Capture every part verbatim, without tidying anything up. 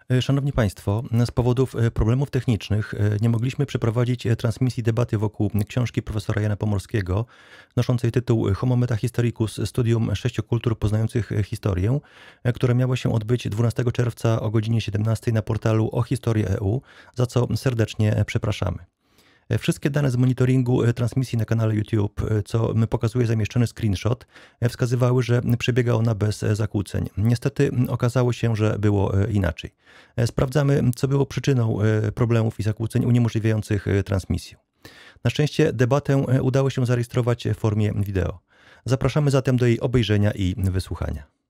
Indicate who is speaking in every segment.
Speaker 1: Szanowni Państwo, z powodów problemów technicznych nie mogliśmy przeprowadzić transmisji debaty wokół książki profesora Jana Pomorskiego noszącej tytuł Homo Meta Historicus – Studium sześciu kultur poznających historię, która miała się odbyć dwunastego czerwca o godzinie siedemnastej na portalu o historię kropka e u, za co serdecznie przepraszamy. Wszystkie dane z monitoringu transmisji na kanale YouTube, co pokazuje zamieszczony screenshot, wskazywały, że przebiega ona bez zakłóceń. Niestety okazało się, że było inaczej. Sprawdzamy, co było przyczyną problemów i zakłóceń uniemożliwiających transmisję. Na szczęście debatę udało się zarejestrować w formie wideo. Zapraszamy zatem do jej obejrzenia i wysłuchania.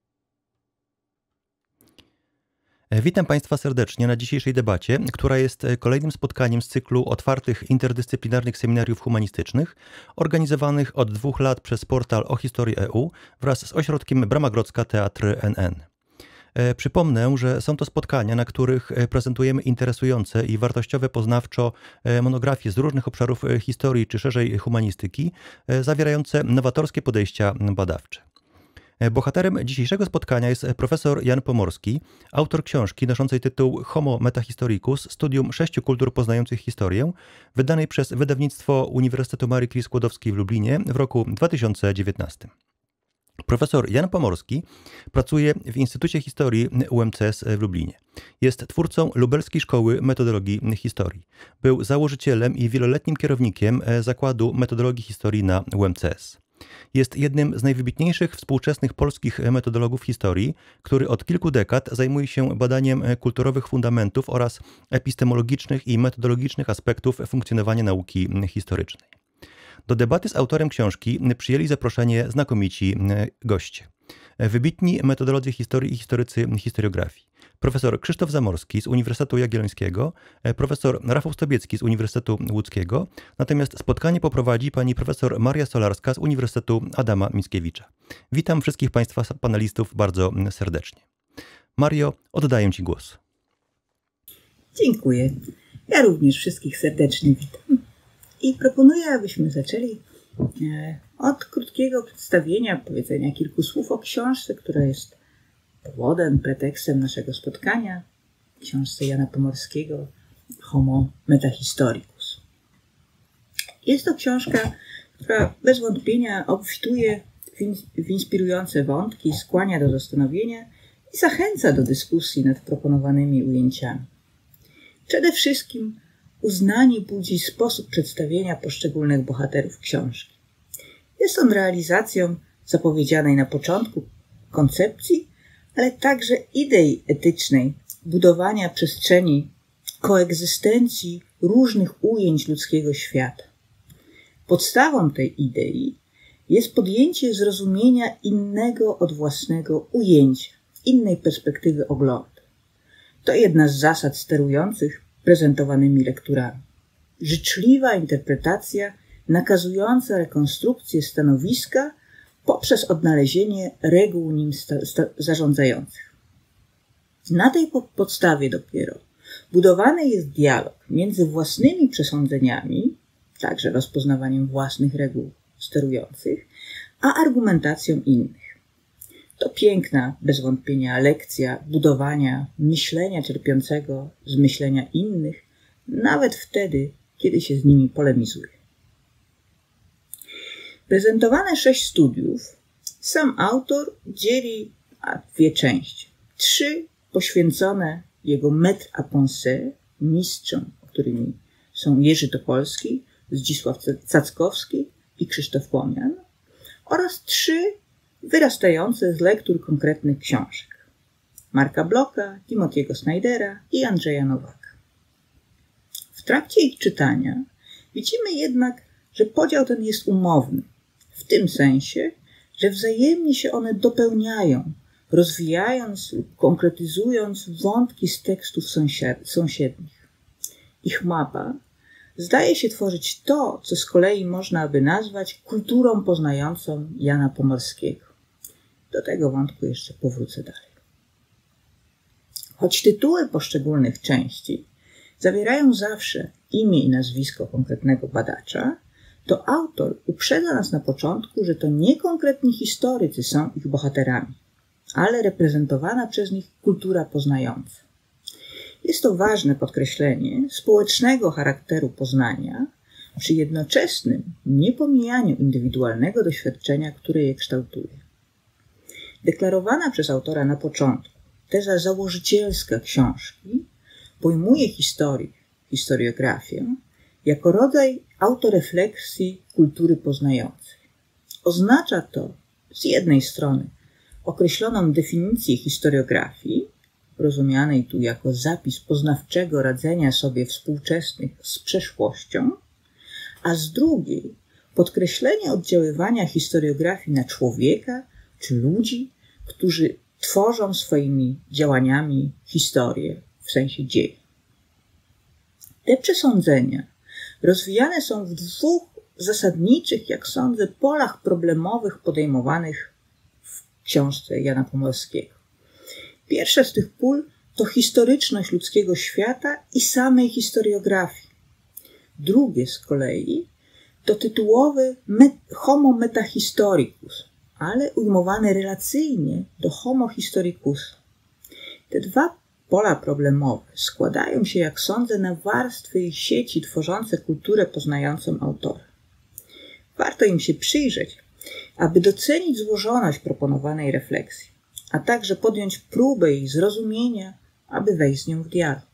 Speaker 1: Witam Państwa serdecznie na dzisiejszej debacie, która jest kolejnym spotkaniem z cyklu otwartych interdyscyplinarnych seminariów humanistycznych organizowanych od dwóch lat przez portal o historię kropka e u wraz z ośrodkiem Brama Grodzka Teatr N N. Przypomnę, że są to spotkania, na których prezentujemy interesujące i wartościowe poznawczo monografie z różnych obszarów historii czy szerzej humanistyki, zawierające nowatorskie podejścia badawcze. Bohaterem dzisiejszego spotkania jest profesor Jan Pomorski, autor książki noszącej tytuł Homo Meta Historicus – Studium sześciu kultur poznających historię, wydanej przez wydawnictwo Uniwersytetu Marii Curie Skłodowskiej w Lublinie w roku dwa tysiące dziewiętnastym. Profesor Jan Pomorski pracuje w Instytucie Historii U M C S w Lublinie. Jest twórcą Lubelskiej Szkoły Metodologii Historii. Był założycielem i wieloletnim kierownikiem Zakładu Metodologii Historii na U M C S. Jest jednym z najwybitniejszych współczesnych polskich metodologów historii, który od kilku dekad zajmuje się badaniem kulturowych fundamentów oraz epistemologicznych i metodologicznych aspektów funkcjonowania nauki historycznej. Do debaty z autorem książki przyjęli zaproszenie znakomici goście. Wybitni metodolodzy historii i historycy historiografii. Profesor Krzysztof Zamorski z Uniwersytetu Jagiellońskiego, profesor Rafał Stobiecki z Uniwersytetu Łódzkiego, natomiast spotkanie poprowadzi pani profesor Maria Solarska z Uniwersytetu Adama Mickiewicza. Witam wszystkich Państwa panelistów bardzo serdecznie. Mario, oddaję Ci głos.
Speaker 2: Dziękuję. Ja również wszystkich serdecznie witam i proponuję, abyśmy zaczęli od krótkiego przedstawienia, powiedzenia kilku słów o książce, która jest powodem, pretekstem naszego spotkania, książce Jana Pomorskiego Homo Meta Historicus. Jest to książka, która bez wątpienia obfituje w inspirujące wątki, skłania do zastanowienia i zachęca do dyskusji nad proponowanymi ujęciami. Przede wszystkim uznanie budzi sposób przedstawienia poszczególnych bohaterów książki. Jest on realizacją zapowiedzianej na początku koncepcji, ale także idei etycznej budowania przestrzeni koegzystencji różnych ujęć ludzkiego świata. Podstawą tej idei jest podjęcie zrozumienia innego od własnego ujęcia, innej perspektywy oglądu. To jedna z zasad sterujących prezentowanymi lekturami. Życzliwa interpretacja nakazująca rekonstrukcję stanowiska poprzez odnalezienie reguł nim zarządzających. Na tej po podstawie dopiero budowany jest dialog między własnymi przesądzeniami, także rozpoznawaniem własnych reguł sterujących, a argumentacją innych. To piękna, bez wątpienia, lekcja budowania myślenia czerpiącego z myślenia innych, nawet wtedy, kiedy się z nimi polemizuje. Prezentowane sześć studiów sam autor dzieli na dwie części. Trzy poświęcone jego maître à penser, mistrzom, którymi są Jerzy Topolski, Zdzisław Cackowski i Krzysztof Pomian, oraz trzy wyrastające z lektur konkretnych książek Marka Bloka, Timothy'ego Snydera i Andrzeja Nowaka. W trakcie ich czytania widzimy jednak, że podział ten jest umowny, w tym sensie, że wzajemnie się one dopełniają, rozwijając lub konkretyzując wątki z tekstów sąsiednich. Ich mapa zdaje się tworzyć to, co z kolei można by nazwać kulturą poznającą Jana Pomorskiego. Do tego wątku jeszcze powrócę dalej. Choć tytuły poszczególnych części zawierają zawsze imię i nazwisko konkretnego badacza, to autor uprzedza nas na początku, że to nie konkretni historycy są ich bohaterami, ale reprezentowana przez nich kultura poznająca. Jest to ważne podkreślenie społecznego charakteru poznania przy jednoczesnym niepomijaniu indywidualnego doświadczenia, które je kształtuje. Deklarowana przez autora na początku teza założycielska książki pojmuje historię, historiografię jako rodzaj autorefleksji kultury poznającej. Oznacza to z jednej strony określoną definicję historiografii, rozumianej tu jako zapis poznawczego radzenia sobie współczesnych z przeszłością, a z drugiej podkreślenie oddziaływania historiografii na człowieka czy ludzi, którzy tworzą swoimi działaniami historię, w sensie dzieje. Te przesądzenia rozwijane są w dwóch zasadniczych, jak sądzę, polach problemowych podejmowanych w książce Jana Pomorskiego. Pierwsze z tych pól to historyczność ludzkiego świata i samej historiografii. Drugie z kolei to tytułowy homo metahistoricus, ale ujmowany relacyjnie do homo historicus. Te dwa pola problemowe składają się, jak sądzę, na warstwy i sieci tworzące kulturę poznającą autora. Warto im się przyjrzeć, aby docenić złożoność proponowanej refleksji, a także podjąć próbę jej zrozumienia, aby wejść z nią w dialog.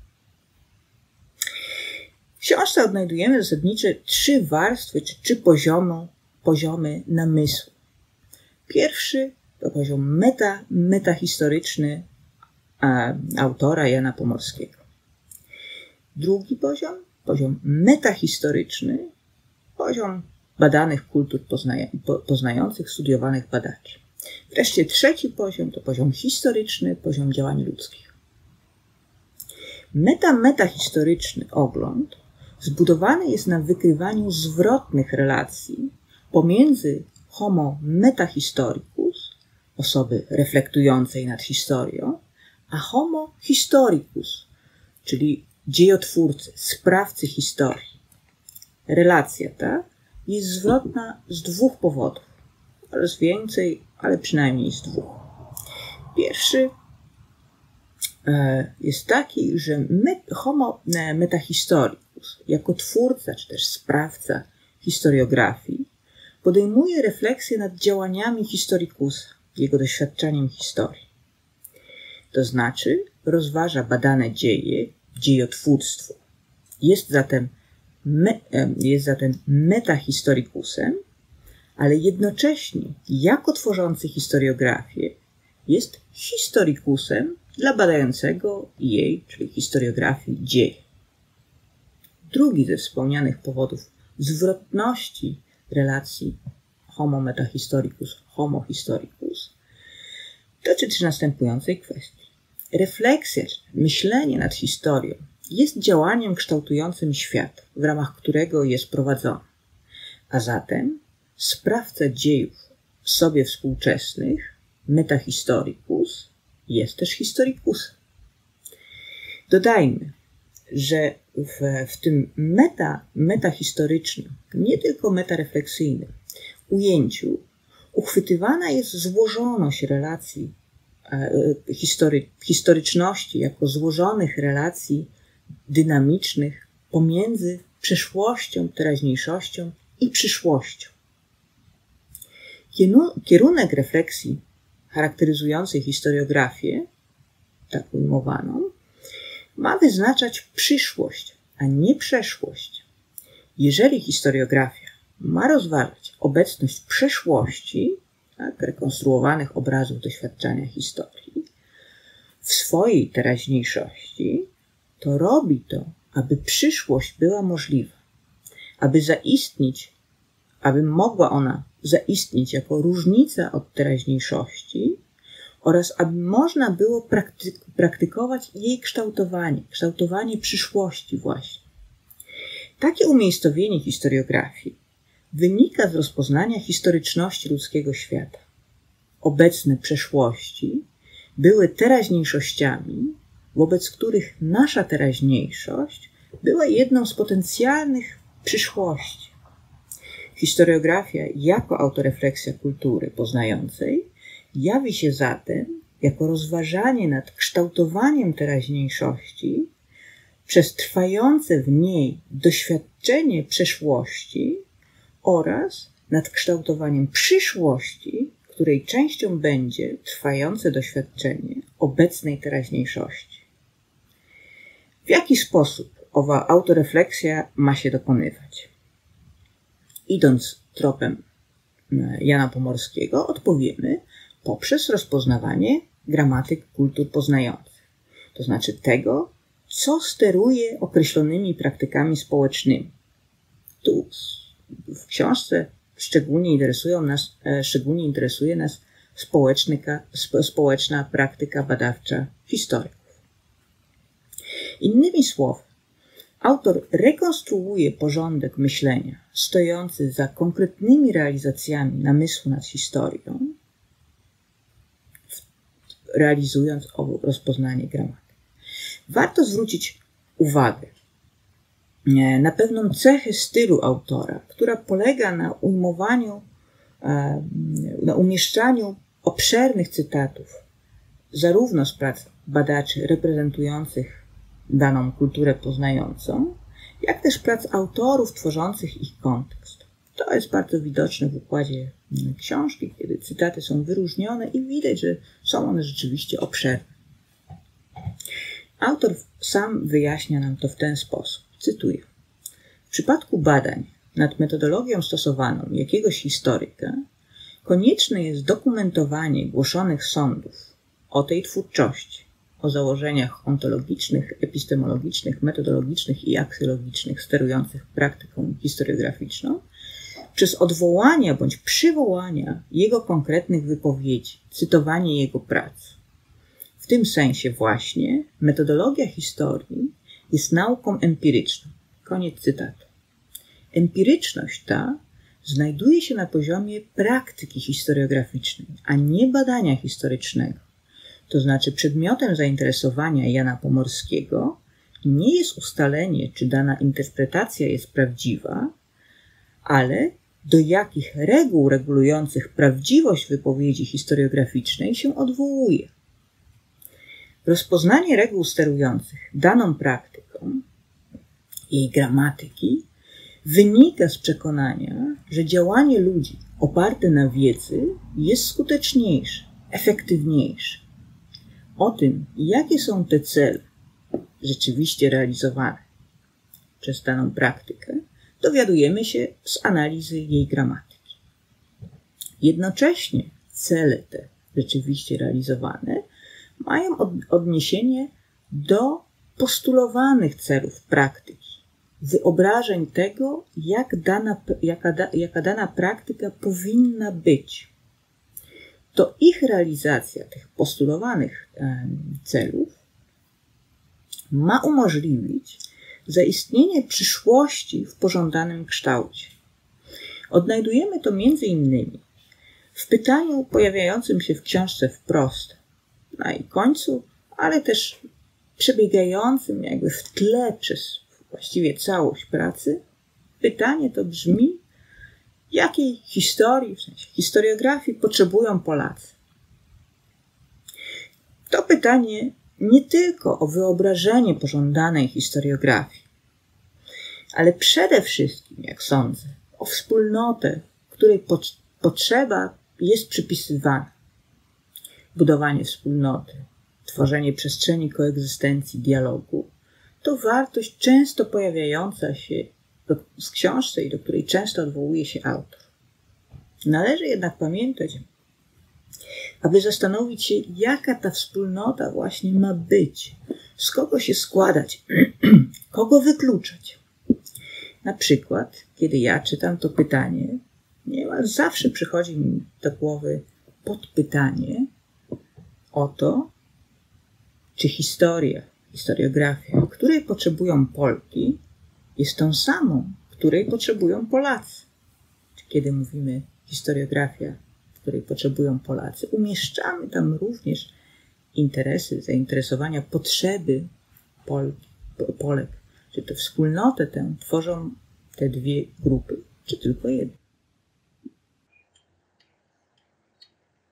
Speaker 2: W książce odnajdujemy zasadnicze trzy warstwy czy trzy poziomy, poziomy namysłu. Pierwszy to poziom meta, metahistoryczny a, autora Jana Pomorskiego. Drugi poziom, poziom metahistoryczny, poziom badanych kultur poznaja, po, poznających, studiowanych badaczy. Wreszcie trzeci poziom to poziom historyczny, poziom działań ludzkich. Meta-metahistoryczny ogląd zbudowany jest na wykrywaniu zwrotnych relacji pomiędzy homo metahistoricus, osoby reflektującej nad historią, a homo historicus, czyli dziejotwórcy, sprawcy historii. Relacja ta jest zwrotna z dwóch powodów, oraz więcej, ale przynajmniej z dwóch. Pierwszy jest taki, że homo metahistoricus, jako twórca czy też sprawca historiografii, podejmuje refleksję nad działaniami historikusa, jego doświadczeniem historii. To znaczy rozważa badane dzieje, dziejotwórstwo. Jest zatem, me, jest zatem metahistoricusem, ale jednocześnie jako tworzący historiografię jest historikusem dla badającego jej, czyli historiografii, dzieje. Drugi ze wspomnianych powodów zwrotności relacji homo metahistoricus, homo historicus dotyczy następującej kwestii. Refleksja, myślenie nad historią jest działaniem kształtującym świat, w ramach którego jest prowadzone. A zatem sprawca dziejów sobie współczesnych, metahistoricus, jest też historicusem. Dodajmy, że w, w tym meta, metahistorycznym, nie tylko metarefleksyjnym ujęciu uchwytywana jest złożoność relacji e, history, historyczności jako złożonych relacji dynamicznych pomiędzy przeszłością, teraźniejszością i przyszłością. Kierunek refleksji charakteryzującej historiografię, tak ujmowaną, ma wyznaczać przyszłość, a nie przeszłość. Jeżeli historiografia ma rozważać obecność przeszłości, tak, rekonstruowanych obrazów doświadczenia historii, w swojej teraźniejszości, to robi to, aby przyszłość była możliwa, aby zaistnieć, aby mogła ona zaistnieć jako różnica od teraźniejszości oraz aby można było prakty- praktykować jej kształtowanie, kształtowanie przyszłości właśnie. Takie umiejscowienie historiografii wynika z rozpoznania historyczności ludzkiego świata. Obecne przeszłości były teraźniejszościami, wobec których nasza teraźniejszość była jedną z potencjalnych przyszłości. Historiografia jako autorefleksja kultury poznającej jawi się zatem jako rozważanie nad kształtowaniem teraźniejszości przez trwające w niej doświadczenie przeszłości oraz nad kształtowaniem przyszłości, której częścią będzie trwające doświadczenie obecnej teraźniejszości. W jaki sposób owa autorefleksja ma się dokonywać? Idąc tropem Jana Pomorskiego, odpowiemy poprzez rozpoznawanie gramatyk kultur poznających, to znaczy tego, co steruje określonymi praktykami społecznymi. Tu w książce szczególnie interesują nas, szczególnie interesuje nas społeczna praktyka badawcza historyków. Innymi słowy, autor rekonstruuje porządek myślenia stojący za konkretnymi realizacjami namysłu nad historią, realizując owo rozpoznanie gramatyki. Warto zwrócić uwagę na pewną cechę stylu autora, która polega na ujmowaniu, na umieszczaniu obszernych cytatów zarówno z prac badaczy reprezentujących daną kulturę poznającą, jak też prac autorów tworzących ich kontekst. To jest bardzo widoczne w układzie książki, kiedy cytaty są wyróżnione i widać, że są one rzeczywiście obszerne. Autor sam wyjaśnia nam to w ten sposób. Cytuję. W przypadku badań nad metodologią stosowaną jakiegoś historyka konieczne jest dokumentowanie głoszonych sądów o tej twórczości, o założeniach ontologicznych, epistemologicznych, metodologicznych i aksjologicznych sterujących praktyką historiograficzną przez odwołania bądź przywołania jego konkretnych wypowiedzi, cytowanie jego prac. W tym sensie właśnie metodologia historii jest nauką empiryczną. Koniec cytatu. Empiryczność ta znajduje się na poziomie praktyki historiograficznej, a nie badania historycznego. To znaczy przedmiotem zainteresowania Jana Pomorskiego nie jest ustalenie, czy dana interpretacja jest prawdziwa, ale do jakich reguł regulujących prawdziwość wypowiedzi historiograficznej się odwołuje. Rozpoznanie reguł sterujących daną praktyką, jej gramatyki, wynika z przekonania, że działanie ludzi oparte na wiedzy jest skuteczniejsze, efektywniejsze. O tym, jakie są te cele rzeczywiście realizowane przez daną praktykę, dowiadujemy się z analizy jej gramatyki. Jednocześnie cele te rzeczywiście realizowane mają odniesienie do postulowanych celów praktyki, wyobrażeń tego, jak dana, jaka, da, jaka dana praktyka powinna być. To ich realizacja tych postulowanych celów ma umożliwić zaistnienie przyszłości w pożądanym kształcie. Odnajdujemy to między innymi w pytaniu pojawiającym się w książce wprost na jej końcu, ale też przebiegającym jakby w tle przez właściwie całość pracy. Pytanie to brzmi, jakiej historii, w sensie historiografii potrzebują Polacy? To pytanie nie tylko o wyobrażenie pożądanej historiografii, ale przede wszystkim, jak sądzę, o wspólnotę, której pot- potrzeba jest przypisywana. Budowanie wspólnoty, tworzenie przestrzeni koegzystencji, dialogu, to wartość często pojawiająca się w książce i do której często odwołuje się autor. Należy jednak pamiętać, aby zastanowić się, jaka ta wspólnota właśnie ma być, z kogo się składać, kogo wykluczać. Na przykład, kiedy ja czytam to pytanie, niemal zawsze przychodzi mi do głowy podpytanie o to, czy historia, historiografia, której potrzebują Polki, jest tą samą, której potrzebują Polacy. Czy kiedy mówimy historiografia, której potrzebują Polacy, umieszczamy tam również interesy, zainteresowania, potrzeby Polki, Polek. Czy tę wspólnotę tę tworzą te dwie grupy, czy tylko jedna.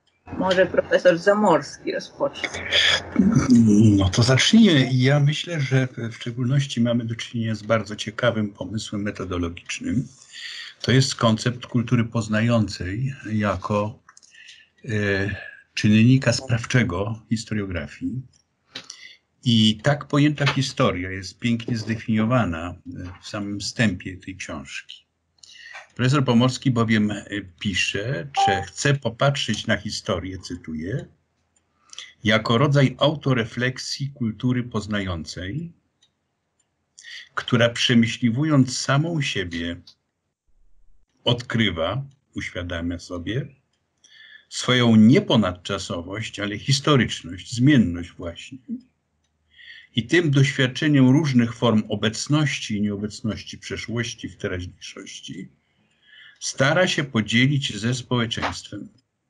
Speaker 2: może profesor Zamorski rozpocznie.
Speaker 3: No to zacznijmy. Ja myślę, że w szczególności mamy do czynienia z bardzo ciekawym pomysłem metodologicznym. To jest koncept kultury poznającej jako e, czynnika sprawczego historiografii. I tak pojęta historia jest pięknie zdefiniowana w samym wstępie tej książki. Profesor Pomorski bowiem pisze, że chce popatrzeć na historię, cytuję, jako rodzaj autorefleksji kultury poznającej, która przemyśliwując samą siebie odkrywa, uświadamia sobie, swoją nie ponadczasowość, ale historyczność, zmienność właśnie. I tym doświadczeniem różnych form obecności i nieobecności przeszłości w teraźniejszości stara się podzielić ze społeczeństwem.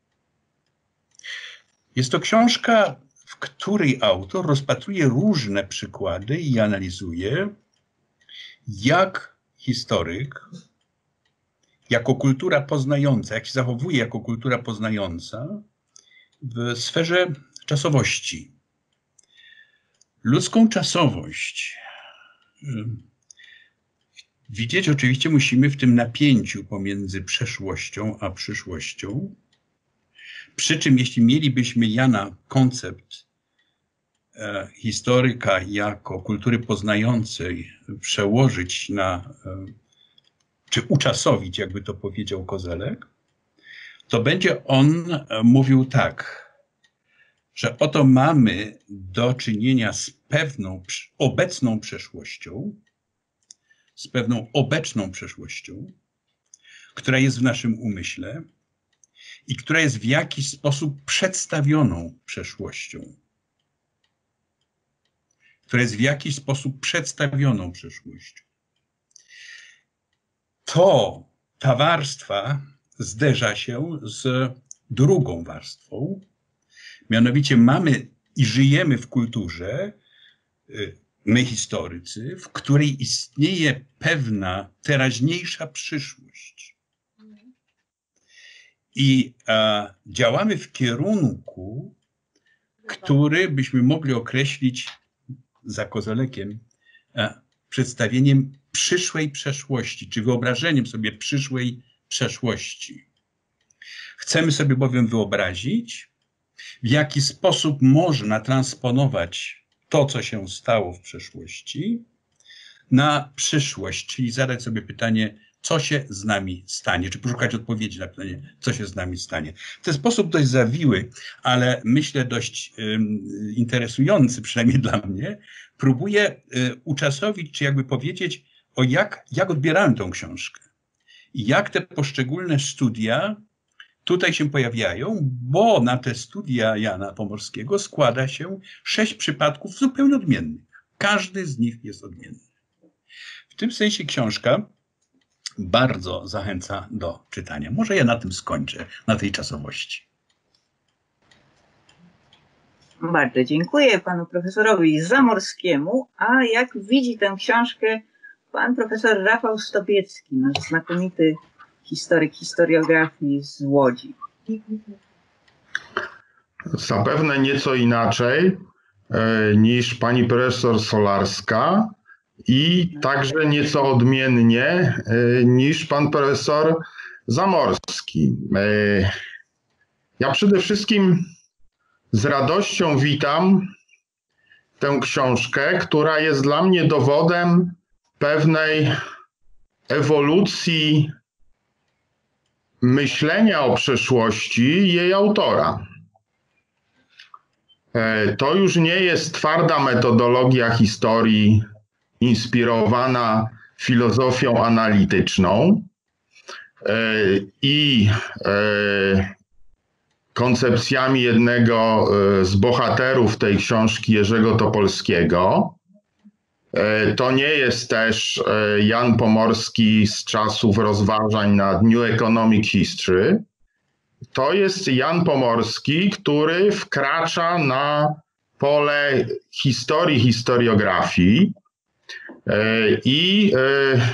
Speaker 3: Jest to książka, w której autor rozpatruje różne przykłady i analizuje, jak historyk, jako kultura poznająca, jak się zachowuje jako kultura poznająca w sferze czasowości. Ludzką czasowość widzieć oczywiście musimy w tym napięciu pomiędzy przeszłością a przyszłością. Przy czym jeśli mielibyśmy Jana koncept e, historyka jako kultury poznającej przełożyć na, e, czy uczasowić, jakby to powiedział Kozelek, to będzie on e, mówił tak, że oto mamy do czynienia z pewną obecną przeszłością, z pewną obecną przeszłością, która jest w naszym umyśle i która jest w jakiś sposób przedstawioną przeszłością. Która jest w jakiś sposób przedstawioną przeszłością. To, ta warstwa zderza się z drugą warstwą. Mianowicie mamy i żyjemy w kulturze, my historycy, w której istnieje pewna teraźniejsza przyszłość. I a, działamy w kierunku, który byśmy mogli określić za Kozelekiem a, przedstawieniem przyszłej przeszłości, czy wyobrażeniem sobie przyszłej przeszłości. Chcemy sobie bowiem wyobrazić, w jaki sposób można transponować to, co się stało w przeszłości, na przyszłość, czyli zadać sobie pytanie, co się z nami stanie, czy poszukać odpowiedzi na pytanie, co się z nami stanie. W ten sposób dość zawiły, ale myślę dość um, interesujący, przynajmniej dla mnie, próbuję um, uczasowić, czy jakby powiedzieć, o jak, jak odbierałem tą książkę i jak te poszczególne studia tutaj się pojawiają, bo na te studia Jana Pomorskiego składa się sześć przypadków zupełnie odmiennych. Każdy z nich jest odmienny. W tym sensie książka bardzo zachęca do czytania. Może ja na tym skończę, na tej czasowości.
Speaker 2: Bardzo dziękuję panu profesorowi Zamorskiemu. A jak widzi tę książkę pan profesor Rafał Stopiecki, nasz znakomity historyk historiografii z Łodzi?
Speaker 4: Zapewne nieco inaczej e, niż pani profesor Solarska i także nieco odmiennie e, niż pan profesor Zamorski. E, ja przede wszystkim z radością witam tę książkę, która jest dla mnie dowodem pewnej ewolucji myślenia o przeszłości jej autora. To już nie jest twarda metodologia historii inspirowana filozofią analityczną i koncepcjami jednego z bohaterów tej książki, Jerzego Topolskiego. To nie jest też Jan Pomorski z czasów rozważań nad New Economic History. To jest Jan Pomorski, który wkracza na pole historii, historiografii i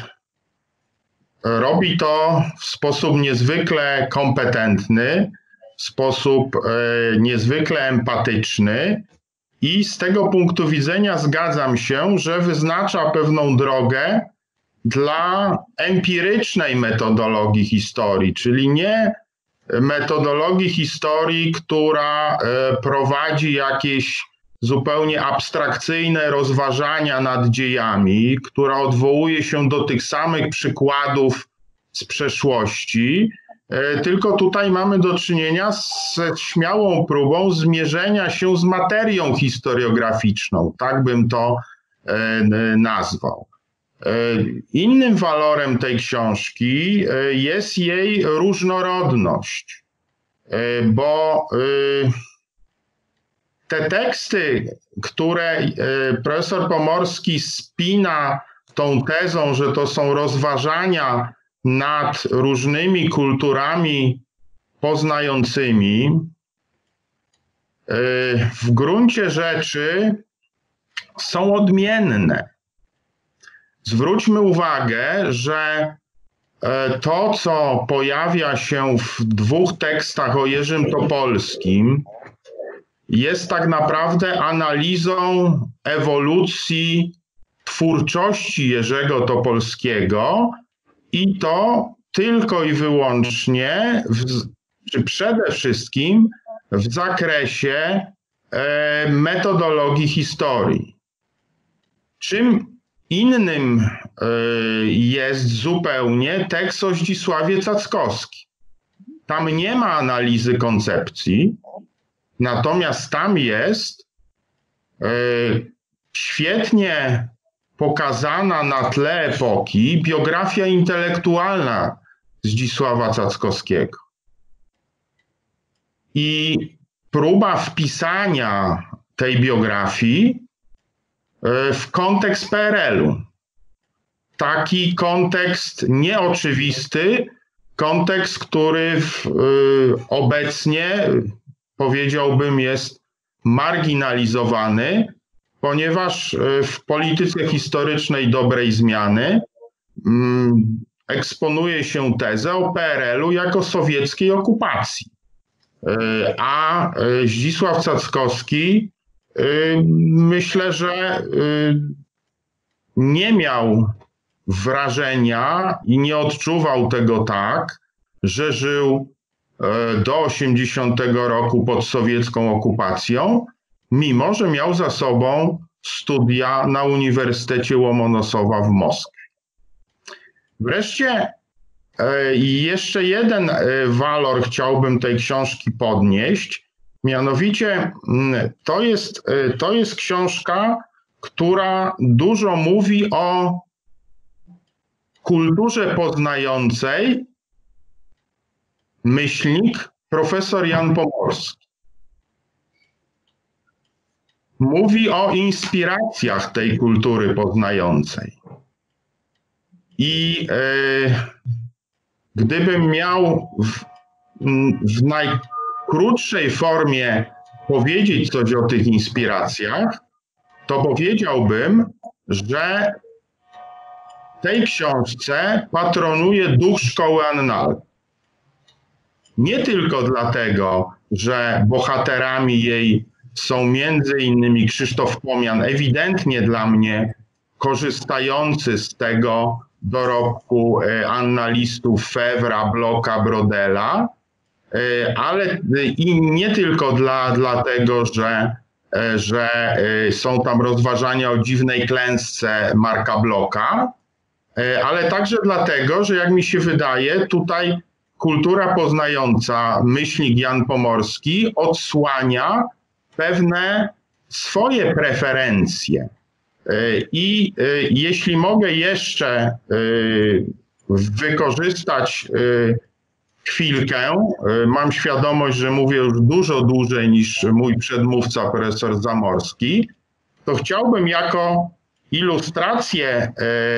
Speaker 4: robi to w sposób niezwykle kompetentny, w sposób niezwykle empatyczny i z tego punktu widzenia zgadzam się, że wyznacza pewną drogę dla empirycznej metodologii historii, czyli nie metodologii historii, która prowadzi jakieś zupełnie abstrakcyjne rozważania nad dziejami, która odwołuje się do tych samych przykładów z przeszłości, tylko tutaj mamy do czynienia ze śmiałą próbą zmierzenia się z materią historiograficzną, tak bym to nazwał. Innym walorem tej książki jest jej różnorodność, bo te teksty, które profesor Pomorski spina tą tezą, że to są rozważania nad różnymi kulturami poznającymi, w gruncie rzeczy są odmienne. Zwróćmy uwagę, że to, co pojawia się w dwóch tekstach o Jerzym Topolskim, jest tak naprawdę analizą ewolucji twórczości Jerzego Topolskiego i to tylko i wyłącznie, w, czy przede wszystkim w zakresie e, metodologii historii. Czym innym e, jest zupełnie tekst o Zdzisławie Cackowskim. Tam nie ma analizy koncepcji, natomiast tam jest e, świetnie pokazana na tle epoki biografia intelektualna Zdzisława Cackowskiego. I próba wpisania tej biografii w kontekst P R L u. Taki kontekst nieoczywisty, kontekst, który w, y, obecnie, powiedziałbym, jest marginalizowany, ponieważ w polityce historycznej dobrej zmiany mm, eksponuje się tezę o P R L u jako sowieckiej okupacji. A Zdzisław Cackowski, myślę, że nie miał wrażenia i nie odczuwał tego tak, że żył do osiemdziesiątego roku pod sowiecką okupacją, mimo że miał za sobą studia na Uniwersytecie Łomonosowa w Moskwie. Wreszcie jeszcze jeden walor chciałbym tej książki podnieść, mianowicie to jest, to jest książka, która dużo mówi o kulturze poznającej. Myślnik profesor Jan Pomorski mówi o inspiracjach tej kultury poznającej. I e, gdybym miał w, w najkrótszej formie powiedzieć coś o tych inspiracjach, to powiedziałbym, że tej książce patronuje duch szkoły Annales. Nie tylko dlatego, że bohaterami jej są między innymi Krzysztof Pomian, ewidentnie dla mnie korzystający z tego dorobku annalistów Fewra, Bloka, Brodela, ale i nie tylko dla, dlatego, że, że są tam rozważania o dziwnej klęsce Marka Bloka, ale także dlatego, że jak mi się wydaje, tutaj kultura poznająca, myślnik Jan Pomorski odsłania pewne swoje preferencje. I jeśli mogę jeszcze wykorzystać chwilkę, mam świadomość, że mówię już dużo dłużej niż mój przedmówca profesor Zamorski, to chciałbym jako ilustrację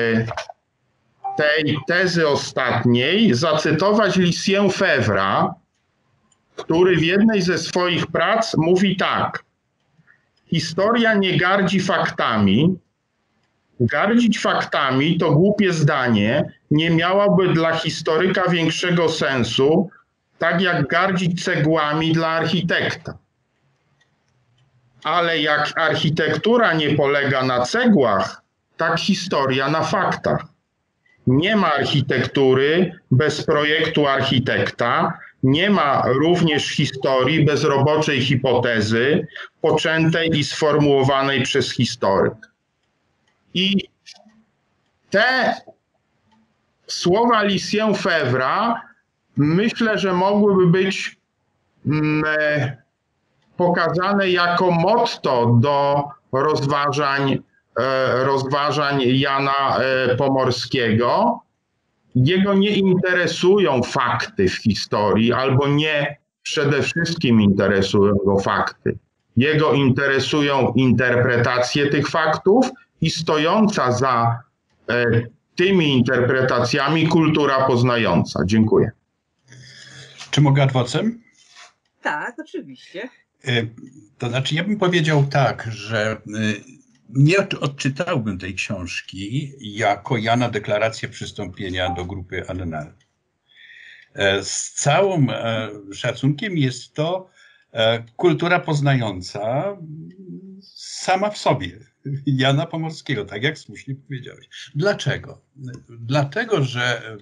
Speaker 4: tej tezy ostatniej zacytować Lucien Febvra, który w jednej ze swoich prac mówi tak: historia nie gardzi faktami. Gardzić faktami to głupie zdanie, nie miałoby dla historyka większego sensu, tak jak gardzić cegłami dla architekta. Ale jak architektura nie polega na cegłach, tak historia na faktach. Nie ma architektury bez projektu architekta, nie ma również historii bez roboczej hipotezy, poczętej i sformułowanej przez historyk. I te słowa Lucien Febvre'a myślę, że mogłyby być mm, pokazane jako motto do rozważań, e, rozważań Jana e, Pomorskiego. Jego nie interesują fakty w historii, albo nie przede wszystkim interesują go fakty. Jego interesują interpretacje tych faktów i stojąca za e, tymi interpretacjami kultura poznająca. Dziękuję.
Speaker 3: Czy mogę adwocem?
Speaker 2: Tak, oczywiście.
Speaker 3: To znaczy, ja bym powiedział tak, że nie odczytałbym tej książki jako Jana deklarację przystąpienia do grupy Annenal. Z całym szacunkiem jest to kultura poznająca sama w sobie Jana Pomorskiego, tak jak słusznie powiedziałeś. Dlaczego? Dlatego, że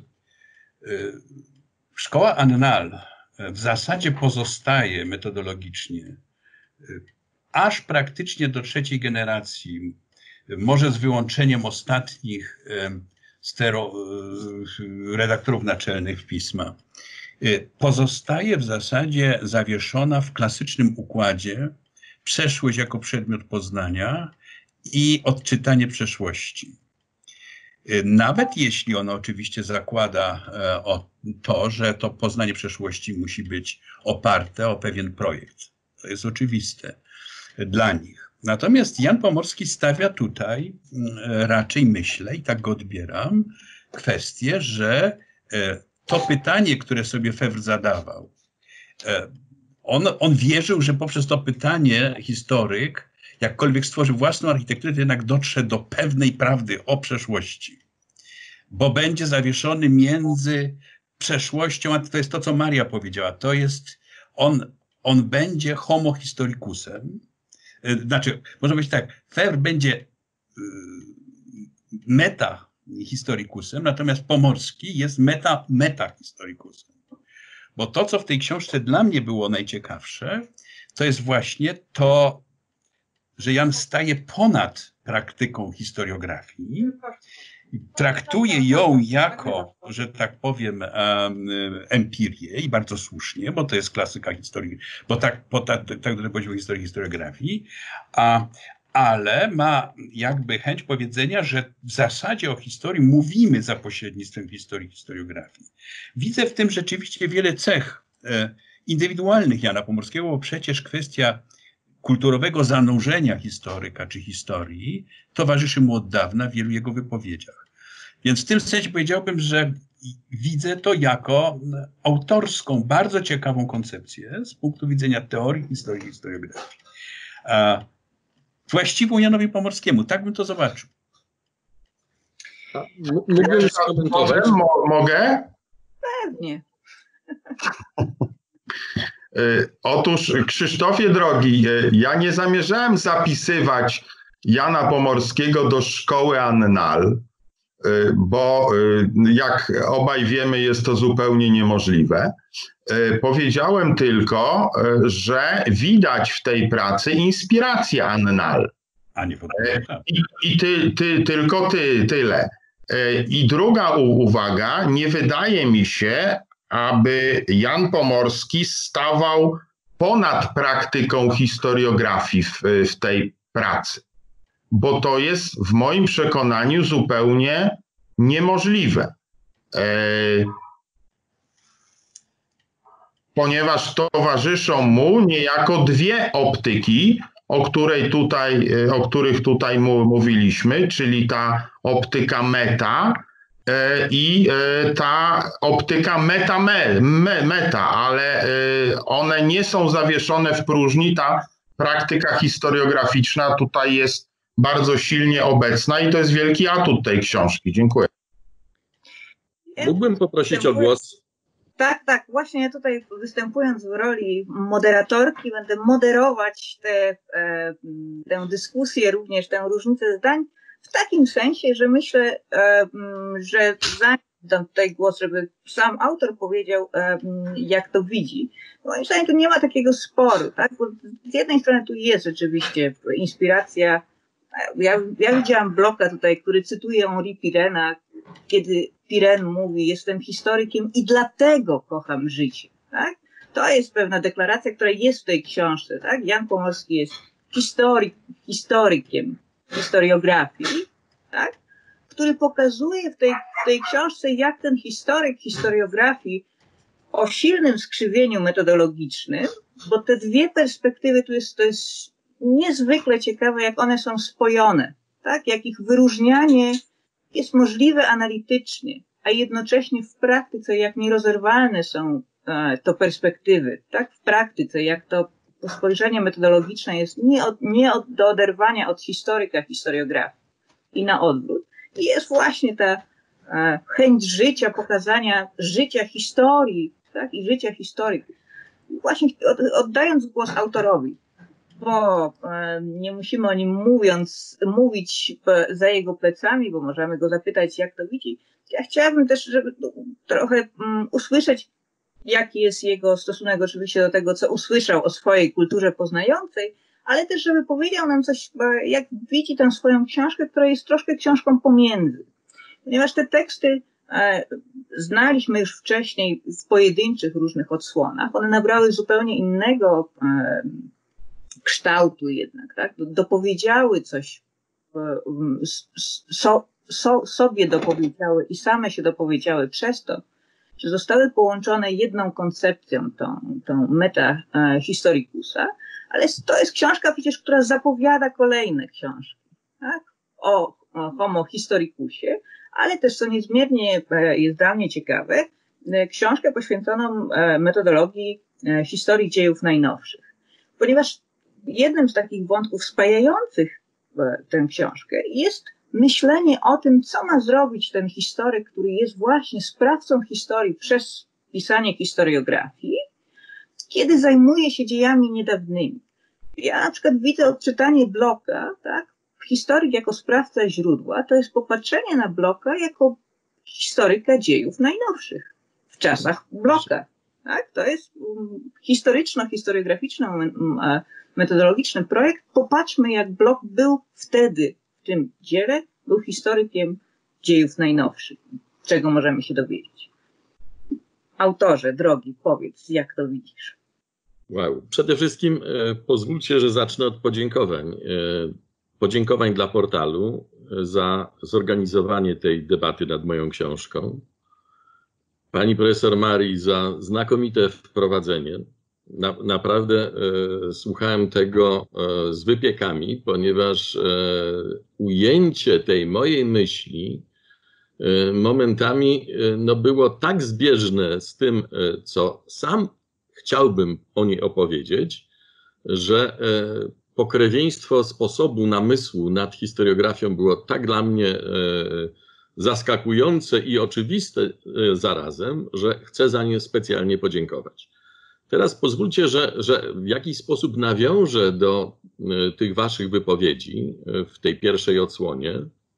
Speaker 3: szkoła Annenal w zasadzie pozostaje metodologicznie aż praktycznie do trzeciej generacji, może z wyłączeniem ostatnich stero, redaktorów naczelnych pisma, pozostaje w zasadzie zawieszona w klasycznym układzie przeszłość jako przedmiot poznania i odczytanie przeszłości. Nawet jeśli ono oczywiście zakłada o to, że to poznanie przeszłości musi być oparte o pewien projekt. To jest oczywiste dla nich. Natomiast Jan Pomorski stawia tutaj raczej, myślę, i tak go odbieram, kwestię, że to pytanie, które sobie Febvre zadawał, on, on wierzył, że poprzez to pytanie historyk, jakkolwiek stworzy własną architekturę, to jednak dotrze do pewnej prawdy o przeszłości. Bo będzie zawieszony między przeszłością, a to jest to, co Maria powiedziała. To jest, on, on będzie homo historicusem. Znaczy, można powiedzieć tak, Febvre będzie meta historicusem, natomiast Pomorski jest meta, meta historicusem. Bo to, co w tej książce dla mnie było najciekawsze, to jest właśnie to, że Jan staje ponad praktyką historiografii, traktuje ją jako, że tak powiem, empirię i bardzo słusznie, bo to jest klasyka historii, bo tak, bo tak, tak do poziomu historii historiografii, a, ale ma jakby chęć powiedzenia, że w zasadzie o historii mówimy za pośrednictwem historii historiografii. Widzę w tym rzeczywiście wiele cech indywidualnych Jana Pomorskiego, bo przecież kwestia kulturowego zanurzenia historyka czy historii towarzyszy mu od dawna w wielu jego wypowiedziach. Więc w tym sensie powiedziałbym, że widzę to jako autorską, bardzo ciekawą koncepcję z punktu widzenia teorii historii i historiografii. A właściwą Janowi Pomorskiemu, tak bym to zobaczył.
Speaker 4: Mógłbym skomentować? Mogę?
Speaker 2: Pewnie.
Speaker 4: Otóż, Krzysztofie drogi, ja nie zamierzałem zapisywać Jana Pomorskiego do szkoły Annenal, bo jak obaj wiemy, jest to zupełnie niemożliwe. Powiedziałem tylko, że widać w tej pracy inspirację Annenal.
Speaker 3: A nie podobnie.
Speaker 4: I, i ty, ty, tylko ty, tyle. I druga uwaga, nie wydaje mi się, aby Jan Pomorski stawał ponad praktyką historiografii w, w tej pracy, bo to jest w moim przekonaniu zupełnie niemożliwe. E, ponieważ towarzyszą mu niejako dwie optyki, o, której tutaj, o których tutaj mówiliśmy, czyli ta optyka meta, i ta optyka meta, me, meta, ale one nie są zawieszone w próżni. Ta praktyka historiograficzna tutaj jest bardzo silnie obecna i to jest wielki atut tej książki. Dziękuję.
Speaker 5: Mógłbym poprosić o głos?
Speaker 2: Tak, tak. Właśnie ja tutaj występując w roli moderatorki będę moderować tę e, tę dyskusję, również tę różnicę zdań w takim sensie, że myślę, e, że zanim dam tutaj głos, żeby sam autor powiedział, e, jak to widzi. Moim zdaniem tu nie ma takiego sporu, tak? Bo z jednej strony tu jest rzeczywiście inspiracja. Ja, ja widziałam Blocha tutaj, który cytuje Henri Pirena, kiedy Piren mówi, jestem historykiem i dlatego kocham życie. Tak? To jest pewna deklaracja, która jest w tej książce. Tak? Jan Pomorski jest historyk, historykiem historiografii, tak? Który pokazuje w tej, w tej książce, jak ten historyk historiografii o silnym skrzywieniu metodologicznym, bo te dwie perspektywy, tu jest, to jest niezwykle ciekawe, jak one są spojone, tak? Jak ich wyróżnianie jest możliwe analitycznie, a jednocześnie w praktyce, jak nierozerwalne są e, to perspektywy, tak? W praktyce, jak to spojrzenie metodologiczne jest nie, od, nie od, do oderwania od historyka historiografii i na odwrót. I jest właśnie ta e, chęć życia, pokazania życia historii, tak? I życia historyków. Właśnie od, oddając głos autorowi, bo e, nie musimy o nim mówiąc, mówić za jego plecami, bo możemy go zapytać, jak to widzi. Ja chciałabym też, żeby trochę um, usłyszeć, jaki jest jego stosunek oczywiście do tego, co usłyszał o swojej kulturze poznającej, ale też, żeby powiedział nam coś, jak widzi tę swoją książkę, która jest troszkę książką pomiędzy. Ponieważ te teksty e, znaliśmy już wcześniej w pojedynczych różnych odsłonach, one nabrały zupełnie innego e, kształtu jednak, tak? Dopowiedziały coś, so, so, sobie dopowiedziały i same się dopowiedziały przez to, że zostały połączone jedną koncepcją, tą, tą meta historicusa, ale to jest książka przecież, która zapowiada kolejne książki, tak? O, o homo historicusie, ale też, co niezmiernie jest dla mnie ciekawe, książkę poświęconą metodologii historii dziejów najnowszych. Ponieważ jednym z takich wątków spajających tę książkę jest myślenie o tym, co ma zrobić ten historyk, który jest właśnie sprawcą historii przez pisanie historiografii, kiedy zajmuje się dziejami niedawnymi. Ja na przykład widzę odczytanie Blocha, tak? Historyk jako sprawca źródła, to jest popatrzenie na Blocha jako historyka dziejów najnowszych w czasach Blocha. Tak? To jest um, historyczno-historiograficzno-metodologiczny projekt. Popatrzmy, jak Bloch był wtedy w tym dziele, był historykiem dziejów najnowszych. Czego możemy się dowiedzieć? Autorze, drogi, powiedz, jak to widzisz?
Speaker 5: Wow. Przede wszystkim e, pozwólcie, że zacznę od podziękowań. E, podziękowań dla portalu za zorganizowanie tej debaty nad moją książką. Pani profesor Marii za znakomite wprowadzenie. Na, naprawdę e, słuchałem tego e, z wypiekami, ponieważ e, ujęcie tej mojej myśli e, momentami e, no było tak zbieżne z tym, e, co sam chciałbym o niej opowiedzieć, że e, pokrewieństwo sposobu namysłu nad historiografią było tak dla mnie e, zaskakujące i oczywiste e, zarazem, że chcę za nie specjalnie podziękować. Teraz pozwólcie, że, że w jakiś sposób nawiążę do e, tych waszych wypowiedzi e, w tej pierwszej odsłonie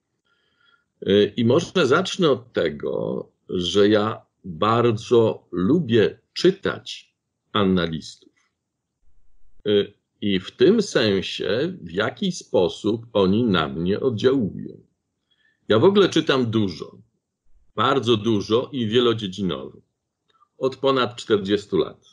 Speaker 5: e, i może zacznę od tego, że ja bardzo lubię czytać annalistów. E, I w tym sensie, w jaki sposób oni na mnie oddziałują. Ja w ogóle czytam dużo, bardzo dużo i wielodziedzinowo, od ponad czterdziestu lat.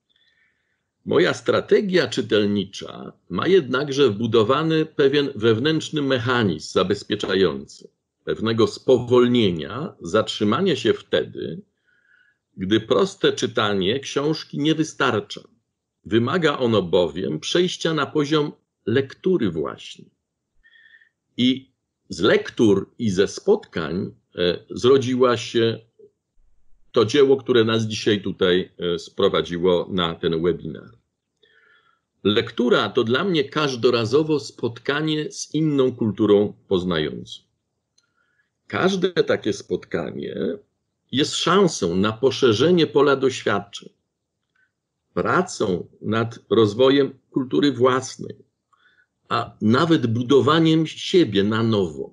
Speaker 5: Moja strategia czytelnicza ma jednakże wbudowany pewien wewnętrzny mechanizm zabezpieczający, pewnego spowolnienia, zatrzymania się wtedy, gdy proste czytanie książki nie wystarcza. Wymaga ono bowiem przejścia na poziom lektury właśnie. I z lektur i ze spotkań e, zrodziła się to dzieło, które nas dzisiaj tutaj e, sprowadziło na ten webinar. Lektura to dla mnie każdorazowo spotkanie z inną kulturą poznającą. Każde takie spotkanie jest szansą na poszerzenie pola doświadczeń, pracą nad rozwojem kultury własnej, a nawet budowaniem siebie na nowo.